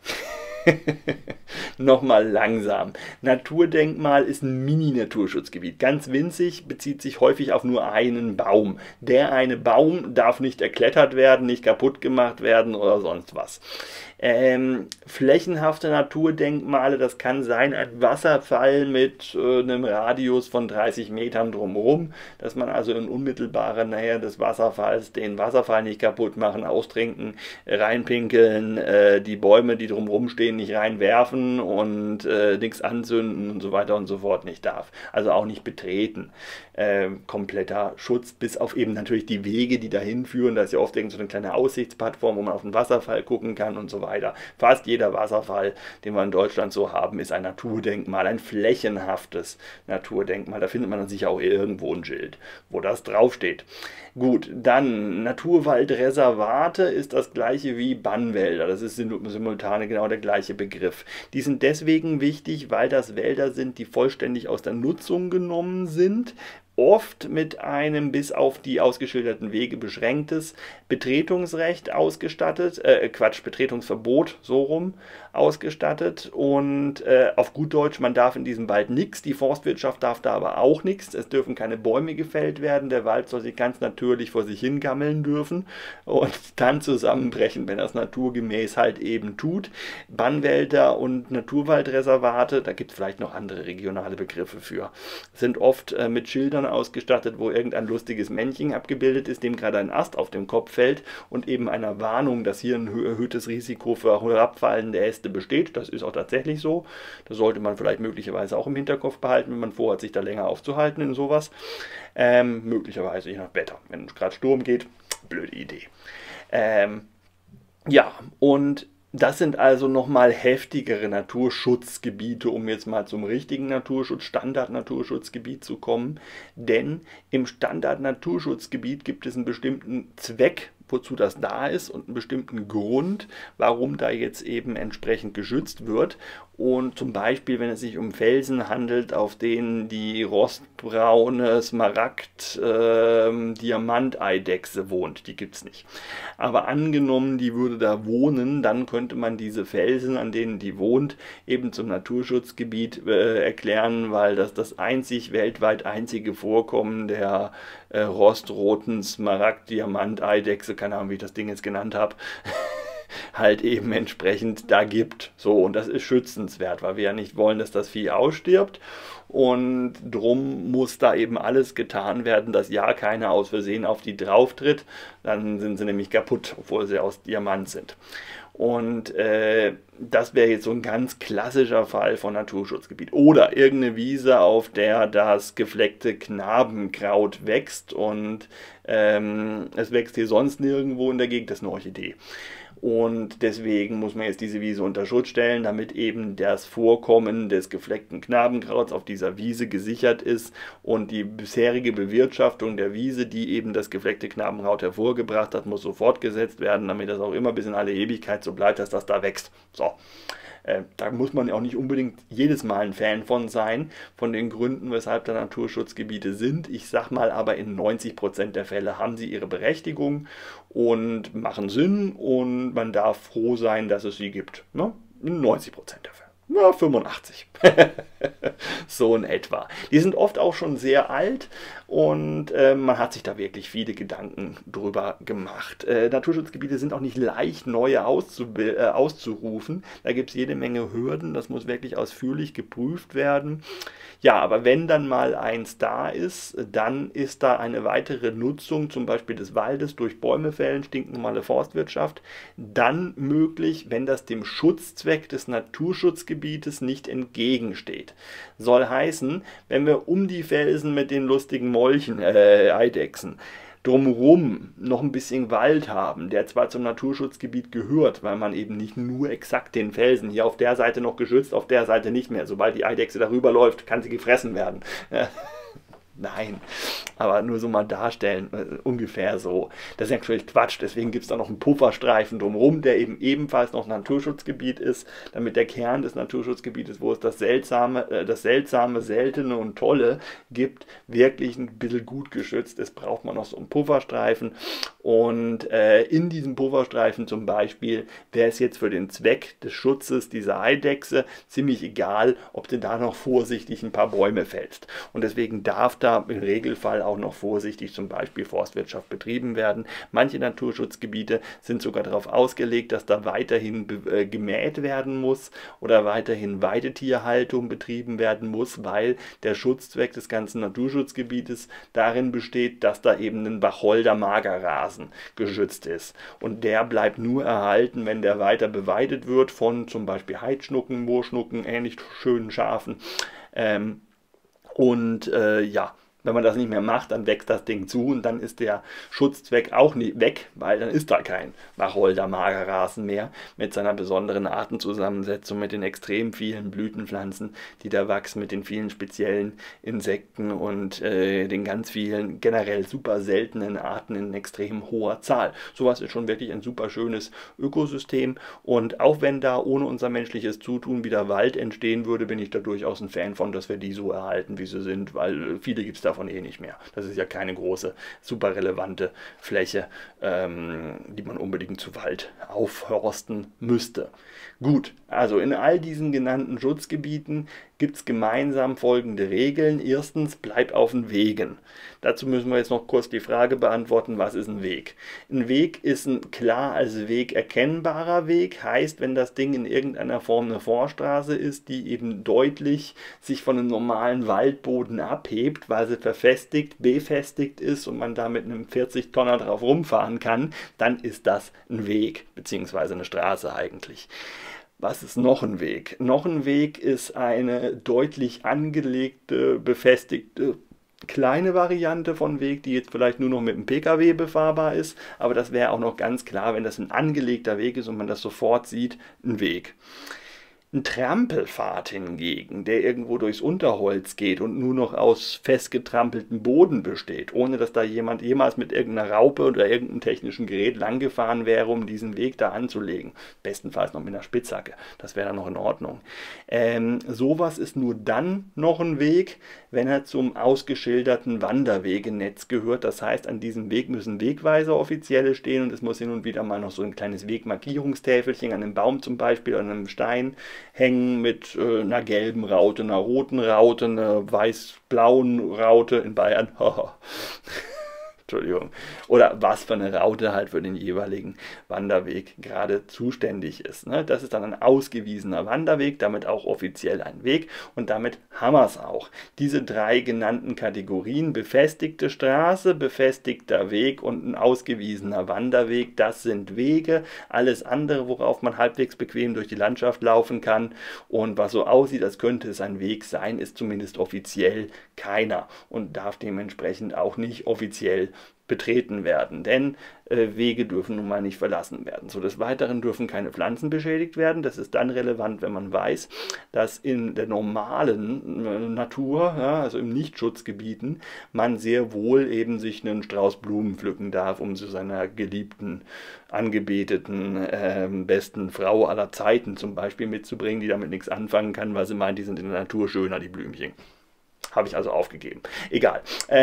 Nochmal langsam. Naturdenkmal ist ein Mini-Naturschutzgebiet. Ganz winzig, bezieht sich häufig auf nur einen Baum. Der eine Baum darf nicht erklettert werden, nicht kaputt gemacht werden oder sonst was. Flächenhafte Naturdenkmale, das kann sein ein Wasserfall mit einem Radius von 30 Metern drumherum, dass man also in unmittelbarer Nähe des Wasserfalls den Wasserfall nicht kaputt machen, austrinken, reinpinkeln, die Bäume, die drumherum stehen, nicht reinwerfen und nichts anzünden und so weiter und so fort nicht darf. Also auch nicht betreten. Kompletter Schutz, bis auf eben natürlich die Wege, die dahin führen. Da ist ja oft irgend so eine kleine Aussichtsplattform, wo man auf den Wasserfall gucken kann und so weiter. Fast jeder Wasserfall, den wir in Deutschland so haben, ist ein Naturdenkmal, ein flächenhaftes Naturdenkmal. Da findet man dann sicher auch irgendwo ein Schild, wo das draufsteht. Gut, dann Naturwaldreservate ist das gleiche wie Bannwälder. Das ist simultan genau der gleiche Begriff. Die sind deswegen wichtig, weil das Wälder sind, die vollständig aus der Nutzung genommen sind. Oft mit einem bis auf die ausgeschilderten Wege beschränktes Betretungsrecht ausgestattet, Betretungsverbot, so rum, ausgestattet und auf gut Deutsch, man darf in diesem Wald nichts, die Forstwirtschaft darf da aber auch nichts, es dürfen keine Bäume gefällt werden, der Wald soll sich ganz natürlich vor sich hingammeln dürfen und dann zusammenbrechen, wenn das naturgemäß halt eben tut. Bannwälder und Naturwaldreservate, da gibt es vielleicht noch andere regionale Begriffe für, sind oft mit Schildern ausgestattet, wo irgendein lustiges Männchen abgebildet ist, dem gerade ein Ast auf dem Kopf fällt und eben einer Warnung, dass hier ein erhöhtes Risiko für herabfallende Äste besteht. Das ist auch tatsächlich so. Das sollte man vielleicht möglicherweise auch im Hinterkopf behalten, wenn man vorhat, sich da länger aufzuhalten in sowas. Möglicherweise je nach Wetter. Wenn es gerade Sturm geht, blöde Idee. Ja, und das sind also nochmal heftigere Naturschutzgebiete, um jetzt mal zum richtigen Naturschutz, Standard-Naturschutzgebiet zu kommen. Denn im Standard-Naturschutzgebiet gibt es einen bestimmten Zweck, wozu das da ist und einen bestimmten Grund, warum da jetzt eben entsprechend geschützt wird. Und zum Beispiel, wenn es sich um Felsen handelt, auf denen die rostbraune Smaragd-Diamanteidechse wohnt, die gibt es nicht. Aber angenommen, die würde da wohnen, dann könnte man diese Felsen, an denen die wohnt, eben zum Naturschutzgebiet erklären, weil das das weltweit einzige Vorkommen der rostroten Smaragd-Diamant-Eidechse, keine Ahnung, wie ich das Ding jetzt genannt habe, halt eben entsprechend da gibt. So, und das ist schützenswert, weil wir ja nicht wollen, dass das Vieh ausstirbt. Und drum muss da eben alles getan werden, dass ja keiner aus Versehen auf die drauf tritt. Dann sind sie nämlich kaputt, obwohl sie aus Diamant sind. Und das wäre jetzt so ein ganz klassischer Fall von Naturschutzgebiet. Oder irgendeine Wiese, auf der das gefleckte Knabenkraut wächst und es wächst hier sonst nirgendwo in der Gegend, das ist eine Orchidee. Und deswegen muss man jetzt diese Wiese unter Schutz stellen, damit eben das Vorkommen des gefleckten Knabenkrauts auf dieser Wiese gesichert ist und die bisherige Bewirtschaftung der Wiese, die eben das gefleckte Knabenkraut hervorgebracht hat, muss so fortgesetzt werden, damit das auch immer bis in alle Ewigkeit so bleibt, dass das da wächst. So. Da muss man ja auch nicht unbedingt jedes Mal ein Fan von sein, von den Gründen, weshalb da Naturschutzgebiete sind. Ich sag mal aber, in 90% der Fälle haben sie ihre Berechtigung und machen Sinn und man darf froh sein, dass es sie gibt. Ne? In 90% der Fälle. Ja, 85. So in etwa. Die sind oft auch schon sehr alt und man hat sich da wirklich viele Gedanken drüber gemacht. Naturschutzgebiete sind auch nicht leicht, neue auszurufen. Da gibt es jede Menge Hürden. Das muss wirklich ausführlich geprüft werden. Ja, aber wenn dann mal eins da ist, dann ist da eine weitere Nutzung, zum Beispiel des Waldes durch Bäume fällen, stinknormale Forstwirtschaft, dann möglich, wenn das dem Schutzzweck des Naturschutzgebietes nicht entgegensteht. Soll heißen, wenn wir um die Felsen mit den lustigen Molchen, Eidechsen, drumherum noch ein bisschen Wald haben, der zwar zum Naturschutzgebiet gehört, weil man eben nicht nur exakt den Felsen hier auf der Seite noch geschützt, auf der Seite nicht mehr. Sobald die Eidechse darüber läuft, kann sie gefressen werden. Nein, aber nur so mal darstellen, ungefähr so. Das ist natürlich Quatsch, deswegen gibt es da noch einen Pufferstreifen drumherum, der eben ebenfalls noch Naturschutzgebiet ist, damit der Kern des Naturschutzgebietes, wo es das Seltsame, Seltene und Tolle gibt, wirklich ein bisschen gut geschützt ist, braucht man noch so einen Pufferstreifen. Und in diesem Pufferstreifen zum Beispiel wäre es jetzt für den Zweck des Schutzes dieser Eidechse ziemlich egal, ob du da noch vorsichtig ein paar Bäume fällst. Und deswegen darf da im Regelfall auch noch vorsichtig zum Beispiel Forstwirtschaft betrieben werden. Manche Naturschutzgebiete sind sogar darauf ausgelegt, dass da weiterhin gemäht werden muss oder weiterhin Weidetierhaltung betrieben werden muss, weil der Schutzzweck des ganzen Naturschutzgebietes darin besteht, dass da eben ein Wacholder Magerrasen geschützt ist. Und der bleibt nur erhalten, wenn der weiter beweidet wird von zum Beispiel Heidschnucken, Moorschnucken, ähnlich schönen Schafen. Ja, wenn man das nicht mehr macht, dann wächst das Ding zu und dann ist der Schutzzweck auch nicht weg, weil dann ist da kein Wacholder Magerrasen mehr mit seiner besonderen Artenzusammensetzung, mit den extrem vielen Blütenpflanzen, die da wachsen, mit den vielen speziellen Insekten und den ganz vielen generell super seltenen Arten in extrem hoher Zahl. Sowas ist schon wirklich ein super schönes Ökosystem und auch wenn da ohne unser menschliches Zutun wieder Wald entstehen würde, bin ich da durchaus ein Fan von, dass wir die so erhalten, wie sie sind, weil viele gibt es davon eh nicht mehr. Das ist ja keine große, super relevante Fläche, die man unbedingt zu Wald aufforsten müsste. Gut, also in all diesen genannten Schutzgebieten gibt es gemeinsam folgende Regeln. Erstens, bleib auf den Wegen. Dazu müssen wir jetzt noch kurz die Frage beantworten, was ist ein Weg? Ein Weg ist ein klar als Weg erkennbarer Weg, heißt, wenn das Ding in irgendeiner Form eine Vorstraße ist, die eben deutlich sich von einem normalen Waldboden abhebt, weil sie befestigt ist und man da mit einem 40-Tonner drauf rumfahren kann, dann ist das ein Weg, beziehungsweise eine Straße eigentlich. Was ist noch ein Weg? Noch ein Weg ist eine deutlich angelegte, befestigte kleine Variante von Weg, die jetzt vielleicht nur noch mit dem Pkw befahrbar ist, aber das wäre auch noch ganz klar, wenn das ein angelegter Weg ist und man das sofort sieht, ein Weg. Ein Trampelpfad hingegen, der irgendwo durchs Unterholz geht und nur noch aus festgetrampeltem Boden besteht, ohne dass da jemand jemals mit irgendeiner Raupe oder irgendeinem technischen Gerät langgefahren wäre, um diesen Weg da anzulegen. Bestenfalls noch mit einer Spitzhacke, das wäre dann noch in Ordnung. Sowas ist nur dann noch ein Weg, wenn er zum ausgeschilderten Wanderwegenetz gehört. Das heißt, an diesem Weg müssen Wegweiser offizielle stehen und es muss hin und wieder mal noch so ein kleines Wegmarkierungstäfelchen an einem Baum zum Beispiel, an einem Stein hängen mit einer gelben Raute, einer roten Raute, einer weiß-blauen Raute in Bayern. Entschuldigung. Oder was für eine Raute halt für den jeweiligen Wanderweg gerade zuständig ist. Ne? Das ist dann ein ausgewiesener Wanderweg, damit auch offiziell ein Weg und damit haben wir es auch. Diese drei genannten Kategorien, befestigte Straße, befestigter Weg und ein ausgewiesener Wanderweg, das sind Wege. Alles andere, worauf man halbwegs bequem durch die Landschaft laufen kann und was so aussieht, als könnte es ein Weg sein, ist zumindest offiziell keiner und darf dementsprechend auch nicht offiziell betreten werden, denn Wege dürfen nun mal nicht verlassen werden. So des Weiteren dürfen keine Pflanzen beschädigt werden. Das ist dann relevant, wenn man weiß, dass in der normalen Natur, ja, also im Nichtschutzgebieten, man sehr wohl eben sich einen Strauß Blumen pflücken darf, um zu seiner geliebten, angebeteten, besten Frau aller Zeiten zum Beispiel mitzubringen, die damit nichts anfangen kann, weil sie meint, die sind in der Natur schöner, die Blümchen. Habe ich also aufgegeben. Egal.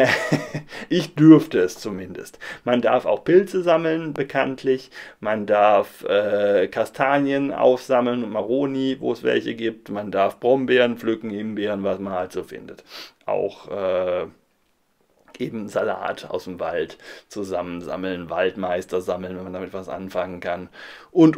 Ich dürfte es zumindest. Man darf auch Pilze sammeln, bekanntlich. Man darf Kastanien aufsammeln und Maroni, wo es welche gibt. Man darf Brombeeren pflücken, Himbeeren, was man halt so findet. Auch eben Salat aus dem Wald zusammensammeln, Waldmeister sammeln, wenn man damit was anfangen kann und.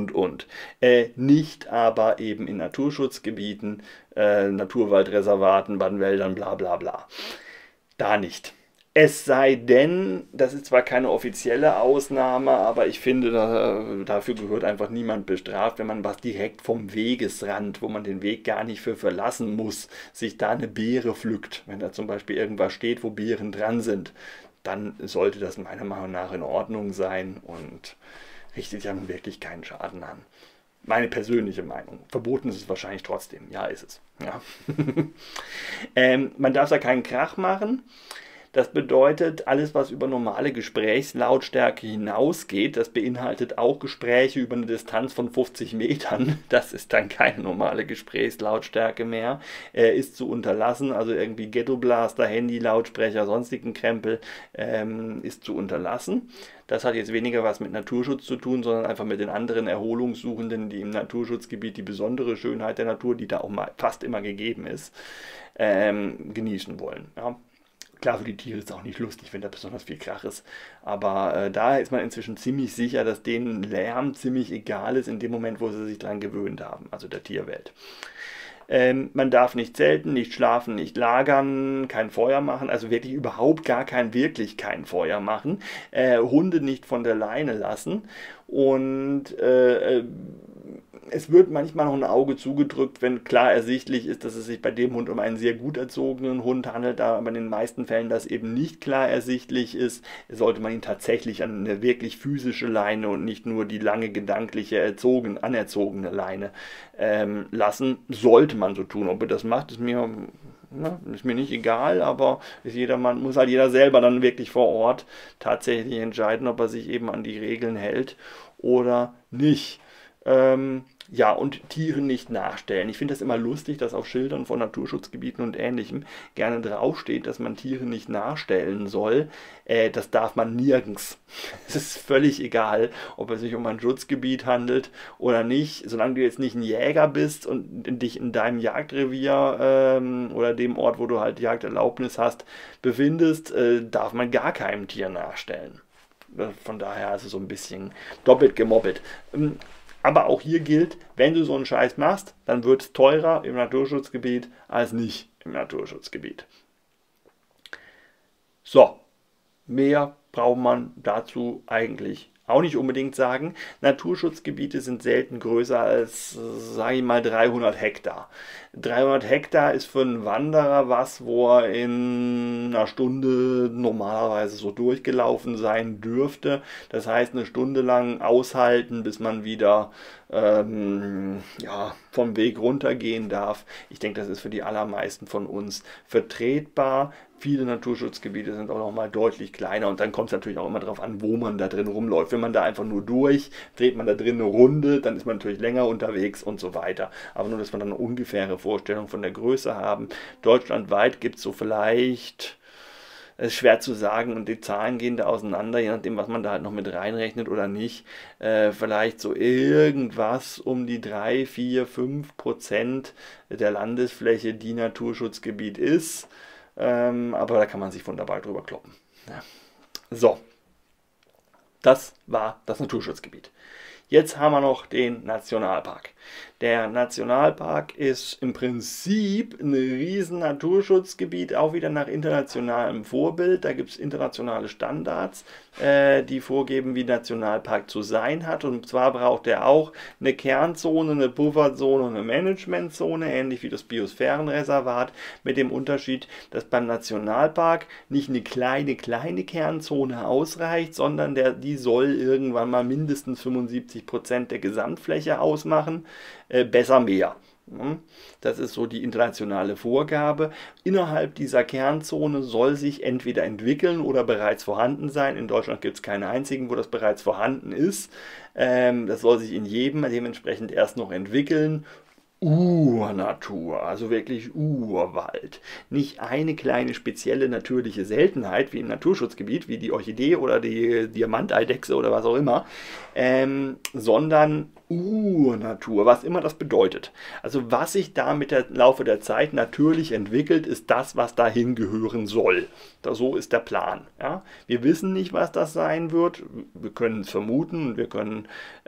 Nicht aber eben in Naturschutzgebieten, Naturwaldreservaten, Bannwäldern, bla bla bla. Da nicht. Es sei denn, das ist zwar keine offizielle Ausnahme, aber ich finde, dafür gehört einfach niemand bestraft, wenn man was direkt vom Wegesrand, wo man den Weg gar nicht für verlassen muss, sich da eine Beere pflückt. Wenn da zum Beispiel irgendwas steht, wo Beeren dran sind, dann sollte das meiner Meinung nach in Ordnung sein und richtet ja nun wirklich keinen Schaden an. Meine persönliche Meinung. Verboten ist es wahrscheinlich trotzdem. Ja, ist es. Ja. Man darf da keinen Krach machen. Das bedeutet, alles, was über normale Gesprächslautstärke hinausgeht, das beinhaltet auch Gespräche über eine Distanz von 50 Metern. Das ist dann keine normale Gesprächslautstärke mehr. Ist zu unterlassen, also irgendwie Ghettoblaster, Handy-Lautsprecher, sonstigen Krempel ist zu unterlassen. Das hat jetzt weniger was mit Naturschutz zu tun, sondern einfach mit den anderen Erholungssuchenden, die im Naturschutzgebiet die besondere Schönheit der Natur, die da auch mal fast immer gegeben ist, genießen wollen. Ja. Klar, für die Tiere ist es auch nicht lustig, wenn da besonders viel Krach ist. Aber da ist man inzwischen ziemlich sicher, dass denen Lärm ziemlich egal ist in dem Moment, wo sie sich dran gewöhnt haben, also der Tierwelt. Man darf nicht zelten, nicht schlafen, nicht lagern, kein Feuer machen, also wirklich überhaupt wirklich kein Feuer machen. Hunde nicht von der Leine lassen und es wird manchmal noch ein Auge zugedrückt, wenn klar ersichtlich ist, dass es sich bei dem Hund um einen sehr gut erzogenen Hund handelt, aber in den meisten Fällen das eben nicht klar ersichtlich ist, sollte man ihn tatsächlich an eine wirklich physische Leine und nicht nur die lange gedankliche anerzogene Leine lassen. Sollte man so tun. Ob er das macht, ist mir nicht egal, aber muss halt jeder selber dann wirklich vor Ort tatsächlich entscheiden, ob er sich eben an die Regeln hält oder nicht. Ja, und Tiere nicht nachstellen. Ich finde das immer lustig, dass auf Schildern von Naturschutzgebieten und Ähnlichem gerne draufsteht, dass man Tiere nicht nachstellen soll. Das darf man nirgends. Es ist völlig egal, ob es sich um ein Schutzgebiet handelt oder nicht. Solange du jetzt nicht ein Jäger bist und dich in deinem Jagdrevier oder dem Ort, wo du halt Jagderlaubnis hast, befindest, darf man gar keinem Tier nachstellen. Von daher also so ein bisschen doppelt gemoppelt. Aber auch hier gilt, wenn du so einen Scheiß machst, dann wird es teurer im Naturschutzgebiet als nicht im Naturschutzgebiet. So, mehr braucht man dazu eigentlich auch nicht unbedingt sagen. Naturschutzgebiete sind selten größer als, sage ich mal, 300 Hektar. 300 Hektar ist für einen Wanderer was, wo er in einer Stunde normalerweise so durchgelaufen sein dürfte. Das heißt, eine Stunde lang aushalten, bis man wieder ja, vom Weg runtergehen darf. Ich denke, das ist für die allermeisten von uns vertretbar. Viele Naturschutzgebiete sind auch noch mal deutlich kleiner und dann kommt es natürlich auch immer darauf an, wo man da drin rumläuft. Wenn man da einfach nur durch, dreht man da drin eine Runde, dann ist man natürlich länger unterwegs und so weiter. Aber nur, dass wir dann eine ungefähre Vorstellung von der Größe haben. Deutschlandweit gibt es so vielleicht, es ist schwer zu sagen und die Zahlen gehen da auseinander, je nachdem, was man da halt noch mit reinrechnet oder nicht. Vielleicht so irgendwas um die 3, 4, 5% der Landesfläche, die Naturschutzgebiet ist. Aber da kann man sich wunderbar drüber kloppen. Ja. So, das war das Naturschutzgebiet. Jetzt haben wir noch den Nationalpark. Der Nationalpark ist im Prinzip ein riesen Naturschutzgebiet, auch wieder nach internationalem Vorbild. Da gibt es internationale Standards, die vorgeben, wie Nationalpark zu sein hat. Und zwar braucht er auch eine Kernzone, eine Pufferzone und eine Managementzone, ähnlich wie das Biosphärenreservat, mit dem Unterschied, dass beim Nationalpark nicht eine kleine Kernzone ausreicht, sondern die soll irgendwann mal mindestens 75% der Gesamtfläche ausmachen. Besser mehr. Das ist so die internationale Vorgabe. Innerhalb dieser Kernzone soll sich entweder entwickeln oder bereits vorhanden sein. In Deutschland gibt es keinen einzigen, wo das bereits vorhanden ist. Das soll sich in jedem dementsprechend erst noch entwickeln. Urnatur, also wirklich Urwald. Nicht eine kleine spezielle natürliche Seltenheit wie im Naturschutzgebiet, wie die Orchidee oder die Diamanteidechse oder was auch immer, sondern Urnatur, was immer das bedeutet. Also was sich da mit dem Laufe der Zeit natürlich entwickelt, ist das, was dahin gehören soll. So ist der Plan. Ja? Wir wissen nicht, was das sein wird. Wir können es vermuten, wir können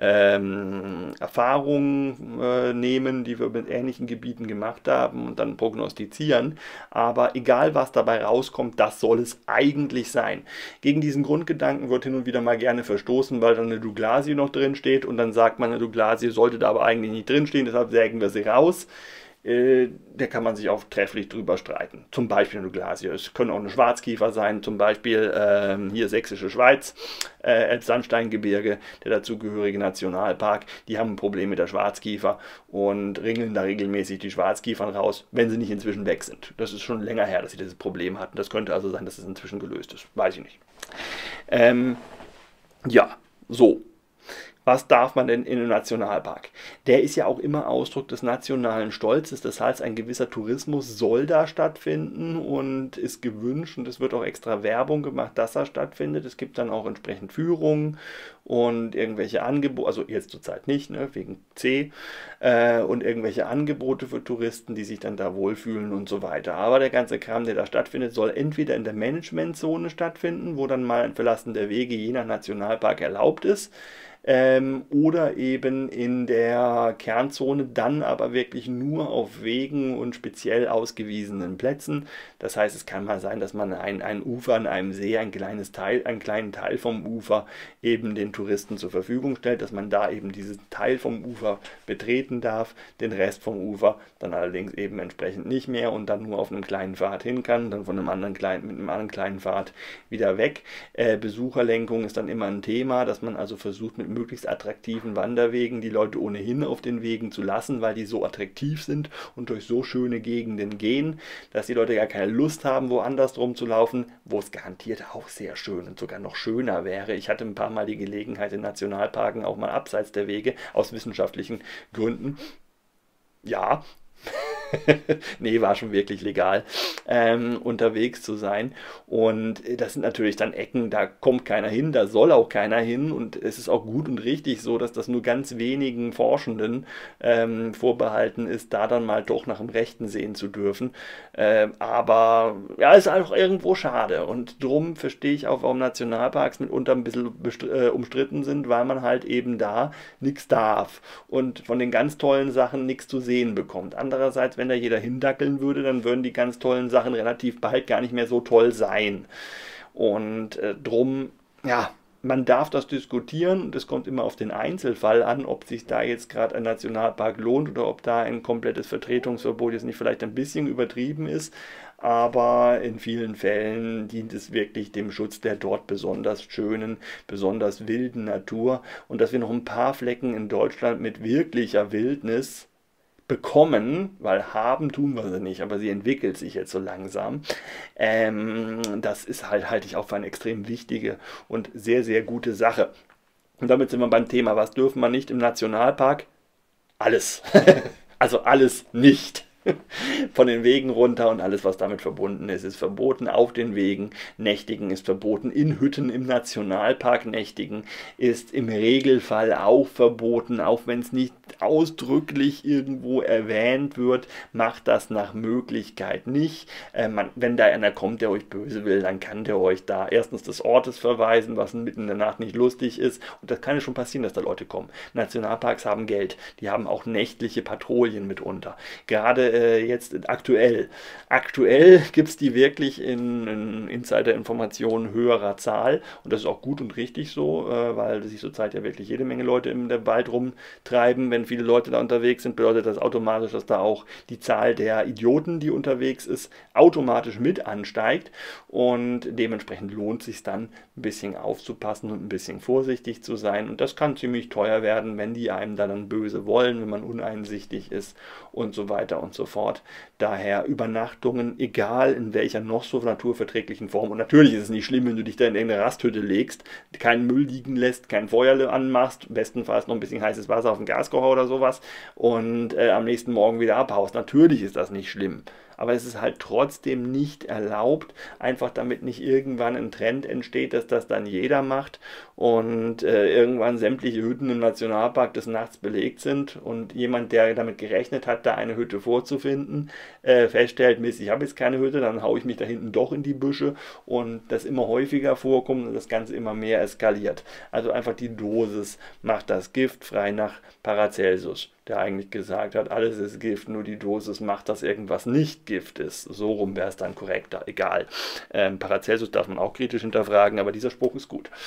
Erfahrungen nehmen, die wir mit ähnlichen Gebieten gemacht haben und dann prognostizieren. Aber egal, was dabei rauskommt, das soll es eigentlich sein. Gegen diesen Grundgedanken wird hin und wieder mal gerne verstoßen, weil dann eine Douglasie noch drin steht und dann sagt man, eine Douglasie sollte da aber eigentlich nicht drin stehen, deshalb sägen wir sie raus. Da kann man sich auch trefflich drüber streiten. Zum Beispiel eine Douglasie. Es können auch eine Schwarzkiefer sein, zum Beispiel hier Sächsische Schweiz, Elbsandsteingebirge, der dazugehörige Nationalpark. Die haben ein Problem mit der Schwarzkiefer und ringeln da regelmäßig die Schwarzkiefern raus, wenn sie nicht inzwischen weg sind. Das ist schon länger her, dass sie dieses Problem hatten. Das könnte also sein, dass es inzwischen gelöst ist. Weiß ich nicht. Ja, so. Was darf man denn in einem Nationalpark? Der ist ja auch immer Ausdruck des nationalen Stolzes, das heißt, ein gewisser Tourismus soll da stattfinden und ist gewünscht und es wird auch extra Werbung gemacht, dass er stattfindet. Es gibt dann auch entsprechend Führungen und irgendwelche Angebote, also jetzt zurzeit nicht, ne, wegen C, und irgendwelche Angebote für Touristen, die sich dann da wohlfühlen und so weiter. Aber der ganze Kram, der da stattfindet, soll entweder in der Managementzone stattfinden, wo dann mal ein Verlassen der Wege je nach Nationalpark erlaubt ist, oder eben in der Kernzone, dann aber wirklich nur auf Wegen und speziell ausgewiesenen Plätzen. Das heißt, es kann mal sein, dass man ein Ufer an einem See, einen kleinen Teil vom Ufer eben den Touristen zur Verfügung stellt, dass man da eben diesen Teil vom Ufer betreten darf, den Rest vom Ufer dann allerdings eben entsprechend nicht mehr und dann nur auf einem kleinen Pfad hin kann, dann von einem anderen mit einem anderen kleinen Pfad wieder weg. Besucherlenkung ist dann immer ein Thema, dass man also versucht, mit möglichst attraktiven Wanderwegen die Leute ohnehin auf den Wegen zu lassen, weil die so attraktiv sind und durch so schöne Gegenden gehen, dass die Leute gar keine Lust haben, woanders drum zu laufen, wo es garantiert auch sehr schön und sogar noch schöner wäre. Ich hatte ein paar Mal die Gelegenheit in Nationalparken auch mal abseits der Wege aus wissenschaftlichen Gründen, ja, nee, war schon wirklich legal, unterwegs zu sein. Und das sind natürlich dann Ecken, da kommt keiner hin, da soll auch keiner hin. Und es ist auch gut und richtig so, dass das nur ganz wenigen Forschenden vorbehalten ist, da dann mal doch nach dem Rechten sehen zu dürfen. Aber ja, ist auch irgendwo schade. Und drum verstehe ich auch, warum Nationalparks mitunter ein bisschen umstritten sind, weil man halt eben da nichts darf und von den ganz tollen Sachen nichts zu sehen bekommt. Andererseits, wenn da jeder hindackeln würde, dann würden die ganz tollen Sachen relativ bald gar nicht mehr so toll sein. Und drum, ja, man darf das diskutieren und es kommt immer auf den Einzelfall an, ob sich da jetzt gerade ein Nationalpark lohnt oder ob da ein komplettes Vertretungsverbot jetzt nicht vielleicht ein bisschen übertrieben ist. Aber in vielen Fällen dient es wirklich dem Schutz der dort besonders schönen, besonders wilden Natur. Und dass wir noch ein paar Flecken in Deutschland mit wirklicher Wildnis bekommen, weil haben tun wir sie nicht, aber sie entwickelt sich jetzt so langsam. Das ist halt, halte ich auch für eine extrem wichtige und sehr, sehr gute Sache. Und damit sind wir beim Thema, was dürfen wir nicht im Nationalpark? Alles. Also alles nicht. Von den Wegen runter und alles, was damit verbunden ist, ist verboten. Auf den Wegen nächtigen ist verboten. In Hütten im Nationalpark nächtigen ist im Regelfall auch verboten. Auch wenn es nicht ausdrücklich irgendwo erwähnt wird, macht das nach Möglichkeit nicht. Wenn da einer kommt, der euch böse will, dann kann der euch da erstens des Ortes verweisen, was mitten in der Nacht nicht lustig ist. Und das kann ja schon passieren, dass da Leute kommen. Nationalparks haben Geld. Die haben auch nächtliche Patrouillen mitunter. Gerade jetzt aktuell. Aktuell gibt es die wirklich in Insider-Informationen höherer Zahl und das ist auch gut und richtig so, weil sich zurzeit ja wirklich jede Menge Leute im Wald rumtreiben. Wenn viele Leute da unterwegs sind, bedeutet das automatisch, dass da auch die Zahl der Idioten, die unterwegs ist, automatisch mit ansteigt und dementsprechend lohnt es sich dann ein bisschen aufzupassen und ein bisschen vorsichtig zu sein und das kann ziemlich teuer werden, wenn die einem dann böse wollen, wenn man uneinsichtig ist und so weiter und so fort. Daher Übernachtungen, egal in welcher noch so naturverträglichen Form. Und natürlich ist es nicht schlimm, wenn du dich da in irgendeine Rasthütte legst, keinen Müll liegen lässt, kein Feuer anmachst, bestenfalls noch ein bisschen heißes Wasser auf den Gaskocher oder sowas und am nächsten Morgen wieder abhaust. Natürlich ist das nicht schlimm. Aber es ist halt trotzdem nicht erlaubt, einfach damit nicht irgendwann ein Trend entsteht, dass das dann jeder macht und irgendwann sämtliche Hütten im Nationalpark des Nachts belegt sind und jemand, der damit gerechnet hat, da eine Hütte vorzufinden, feststellt, Mist, ich habe jetzt keine Hütte, dann haue ich mich da hinten doch in die Büsche und das immer häufiger vorkommt und das Ganze immer mehr eskaliert. Also einfach die Dosis macht das Gift, frei nach Paracelsus, der eigentlich gesagt hat, alles ist Gift, nur die Dosis macht, dass irgendwas nicht Gift ist. So rum wäre es dann korrekter, egal. Paracelsus darf man auch kritisch hinterfragen, aber dieser Spruch ist gut.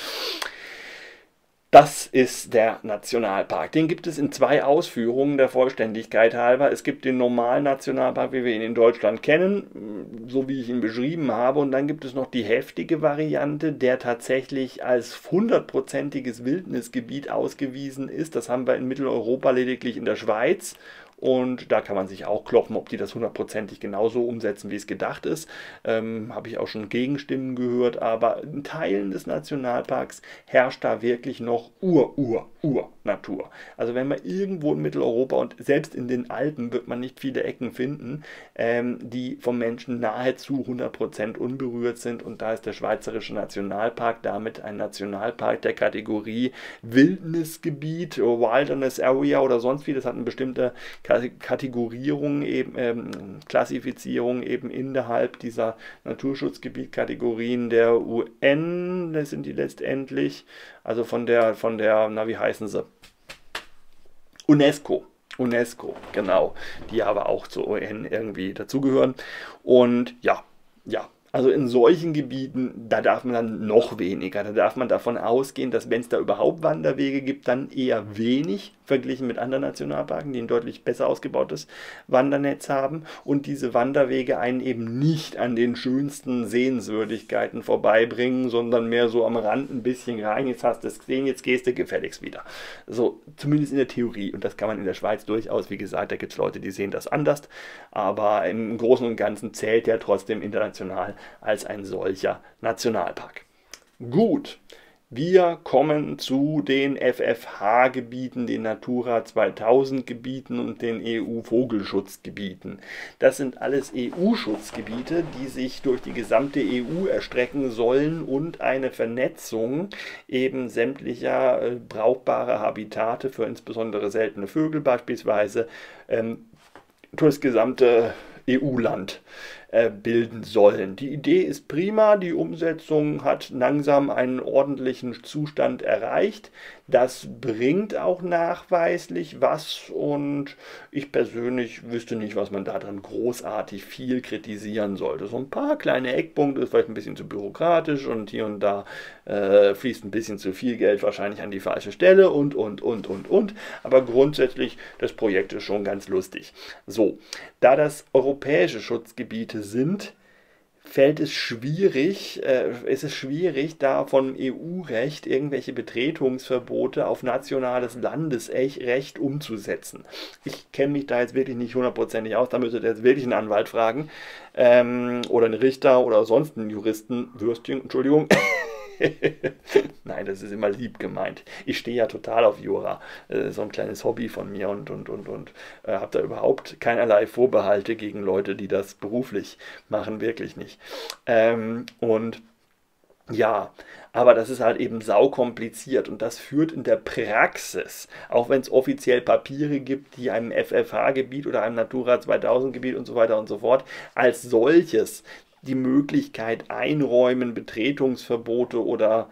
Das ist der Nationalpark. Den gibt es in zwei Ausführungen der Vollständigkeit halber. Es gibt den normalen Nationalpark, wie wir ihn in Deutschland kennen, so wie ich ihn beschrieben habe. Und dann gibt es noch die heftige Variante, der tatsächlich als 100%iges Wildnisgebiet ausgewiesen ist. Das haben wir in Mitteleuropa lediglich in der Schweiz. Und da kann man sich auch klopfen, ob die das 100%ig genauso umsetzen, wie es gedacht ist. Habe ich auch schon Gegenstimmen gehört, aber in Teilen des Nationalparks herrscht da wirklich noch Ur-Natur. Also wenn man irgendwo in Mitteleuropa und selbst in den Alpen wird man nicht viele Ecken finden, die vom Menschen nahezu 100% unberührt sind. Und da ist der Schweizerische Nationalpark damit ein Nationalpark der Kategorie Wildnisgebiet, Wilderness Area oder sonst wie. Das hat eine bestimmte Kategorierung eben, Klassifizierung eben innerhalb dieser Naturschutzgebietkategorien der UN, das sind die letztendlich, also von der, na wie heißen sie? UNESCO, genau, die aber auch zur UN irgendwie dazugehören und ja, also in solchen Gebieten, da darf man dann noch weniger. Da darf man davon ausgehen, dass wenn es da überhaupt Wanderwege gibt, dann eher wenig verglichen mit anderen Nationalparken, die ein deutlich besser ausgebautes Wandernetz haben und diese Wanderwege einen eben nicht an den schönsten Sehenswürdigkeiten vorbeibringen, sondern mehr so am Rand ein bisschen rein. Jetzt hast du es gesehen, jetzt gehst du gefälligst wieder. So, zumindest in der Theorie. Und das kann man in der Schweiz durchaus. Wie gesagt, da gibt es Leute, die sehen das anders. Aber im Großen und Ganzen zählt ja trotzdem international als ein solcher Nationalpark. Gut, wir kommen zu den FFH-Gebieten, den Natura 2000-Gebieten und den EU-Vogelschutzgebieten. Das sind alles EU-Schutzgebiete, die sich durch die gesamte EU erstrecken sollen und eine Vernetzung eben sämtlicher brauchbarer Habitate für insbesondere seltene Vögel beispielsweise durch das gesamte EU-Land bilden sollen. Die Idee ist prima, die Umsetzung hat langsam einen ordentlichen Zustand erreicht. Das bringt auch nachweislich was und ich persönlich wüsste nicht, was man daran großartig viel kritisieren sollte. So ein paar kleine Eckpunkte ist vielleicht ein bisschen zu bürokratisch und hier und da fließt ein bisschen zu viel Geld wahrscheinlich an die falsche Stelle und. Aber grundsätzlich, das Projekt ist schon ganz lustig. So, da das europäische Schutzgebiete sind, ist es schwierig, da von EU-Recht irgendwelche Betretungsverbote auf nationales Landesrecht umzusetzen. Ich kenne mich da jetzt wirklich nicht hundertprozentig aus, da müsstet ihr jetzt wirklich einen Anwalt fragen oder einen Richter oder sonst einen Juristen, Würstchen, Entschuldigung. Nein, das ist immer lieb gemeint. Ich stehe ja total auf Jura. So ein kleines Hobby von mir und habe da überhaupt keinerlei Vorbehalte gegen Leute, die das beruflich machen, wirklich nicht. Und ja, aber das ist halt eben saukompliziert und das führt in der Praxis, auch wenn es offiziell Papiere gibt, die einem FFH-Gebiet oder einem Natura 2000-Gebiet und so weiter und so fort als solches die Möglichkeit einräumen, Betretungsverbote oder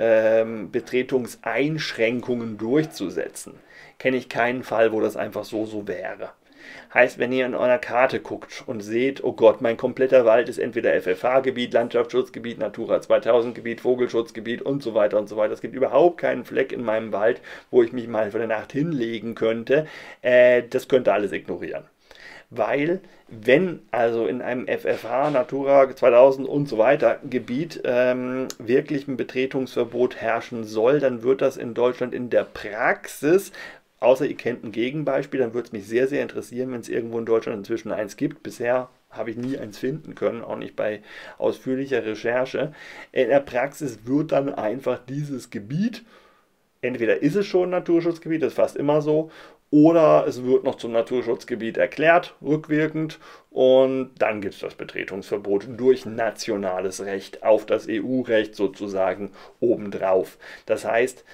Betretungseinschränkungen durchzusetzen. Kenne ich keinen Fall, wo das einfach so wäre. Heißt, wenn ihr in einer Karte guckt und seht, oh Gott, mein kompletter Wald ist entweder FFH-Gebiet, Landschaftsschutzgebiet, Natura 2000-Gebiet, Vogelschutzgebiet und so weiter und so weiter. Es gibt überhaupt keinen Fleck in meinem Wald, wo ich mich mal für eine Nacht hinlegen könnte. Das könnt ihr alles ignorieren. Weil, wenn also in einem FFH, Natura 2000 und so weiter Gebiet wirklich ein Betretungsverbot herrschen soll, dann wird das in Deutschland in der Praxis, außer ihr kennt ein Gegenbeispiel, dann würde es mich sehr, sehr interessieren, wenn es irgendwo in Deutschland inzwischen eins gibt. Bisher habe ich nie eins finden können, auch nicht bei ausführlicher Recherche. In der Praxis wird dann einfach dieses Gebiet, entweder ist es schon ein Naturschutzgebiet, das ist fast immer so, oder es wird noch zum Naturschutzgebiet erklärt, rückwirkend, und dann gibt es das Betretungsverbot durch nationales Recht auf das EU-Recht sozusagen obendrauf. Das heißt,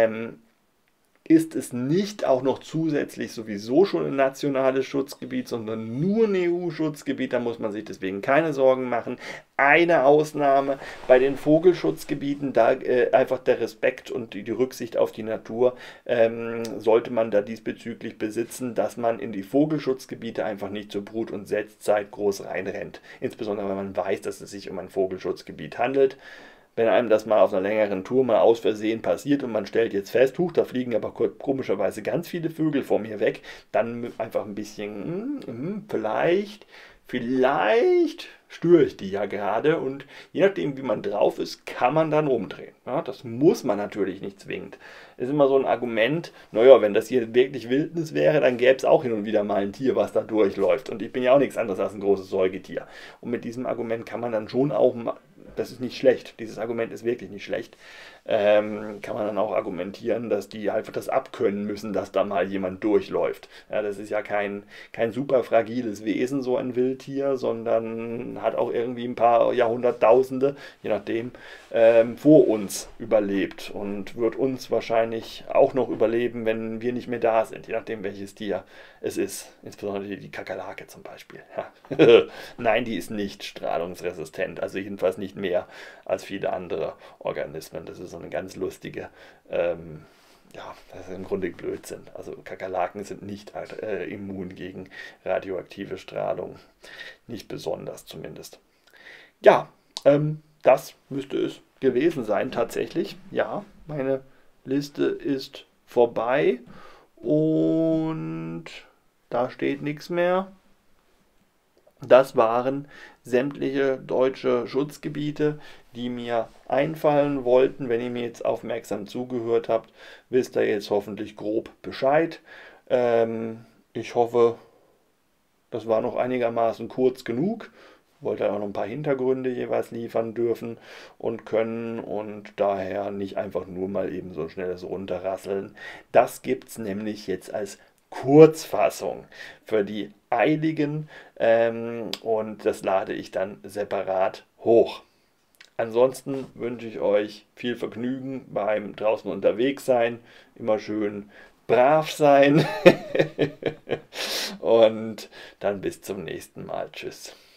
ist es nicht auch noch zusätzlich sowieso schon ein nationales Schutzgebiet, sondern nur ein EU-Schutzgebiet, da muss man sich deswegen keine Sorgen machen. Eine Ausnahme bei den Vogelschutzgebieten, da einfach der Respekt und die Rücksicht auf die Natur sollte man da diesbezüglich besitzen, dass man in die Vogelschutzgebiete einfach nicht zur Brut- und Setzzeit groß reinrennt. Insbesondere wenn man weiß, dass es sich um ein Vogelschutzgebiet handelt. Wenn einem das mal auf einer längeren Tour mal aus Versehen passiert und man stellt jetzt fest, huch, da fliegen aber komischerweise ganz viele Vögel vor mir weg, dann einfach ein bisschen, vielleicht störe ich die ja gerade und je nachdem, wie man drauf ist, kann man dann umdrehen. Ja, das muss man natürlich nicht zwingend. Ist immer so ein Argument, naja, wenn das hier wirklich Wildnis wäre, dann gäbe es auch hin und wieder mal ein Tier, was da durchläuft. Und ich bin ja auch nichts anderes als ein großes Säugetier. Und mit diesem Argument kann man dann schon auch, das ist nicht schlecht, dieses Argument ist wirklich nicht schlecht, kann man dann auch argumentieren, dass die einfach das abkönnen müssen, dass da mal jemand durchläuft. Ja, das ist ja kein super fragiles Wesen, so ein Wildtier, sondern hat auch irgendwie ein paar Jahrhunderttausende, je nachdem, vor uns überlebt und wird uns wahrscheinlich auch noch überleben, wenn wir nicht mehr da sind, je nachdem, welches Tier es ist. Insbesondere die Kakerlake zum Beispiel. Ja. Nein, die ist nicht strahlungsresistent, also jedenfalls nicht mehr als viele andere Organismen. Das ist so eine ganz lustige, ja, das ist im Grunde Blödsinn. Also Kakerlaken sind nicht immun gegen radioaktive Strahlung. Nicht besonders zumindest. Ja, das müsste es gewesen sein, tatsächlich. Ja, meine Liste ist vorbei und da steht nichts mehr. Das waren sämtliche deutsche Schutzgebiete, die mir einfallen wollten. Wenn ihr mir jetzt aufmerksam zugehört habt, wisst ihr jetzt hoffentlich grob Bescheid. Ich hoffe, das war noch einigermaßen kurz genug. Wollte auch noch ein paar Hintergründe jeweils liefern dürfen und können und daher nicht einfach nur mal eben so ein schnelles Runterrasseln. Das gibt es nämlich jetzt als Kurzfassung für die Eiligen und das lade ich dann separat hoch. Ansonsten wünsche ich euch viel Vergnügen beim draußen unterwegs sein, immer schön brav sein und dann bis zum nächsten Mal. Tschüss.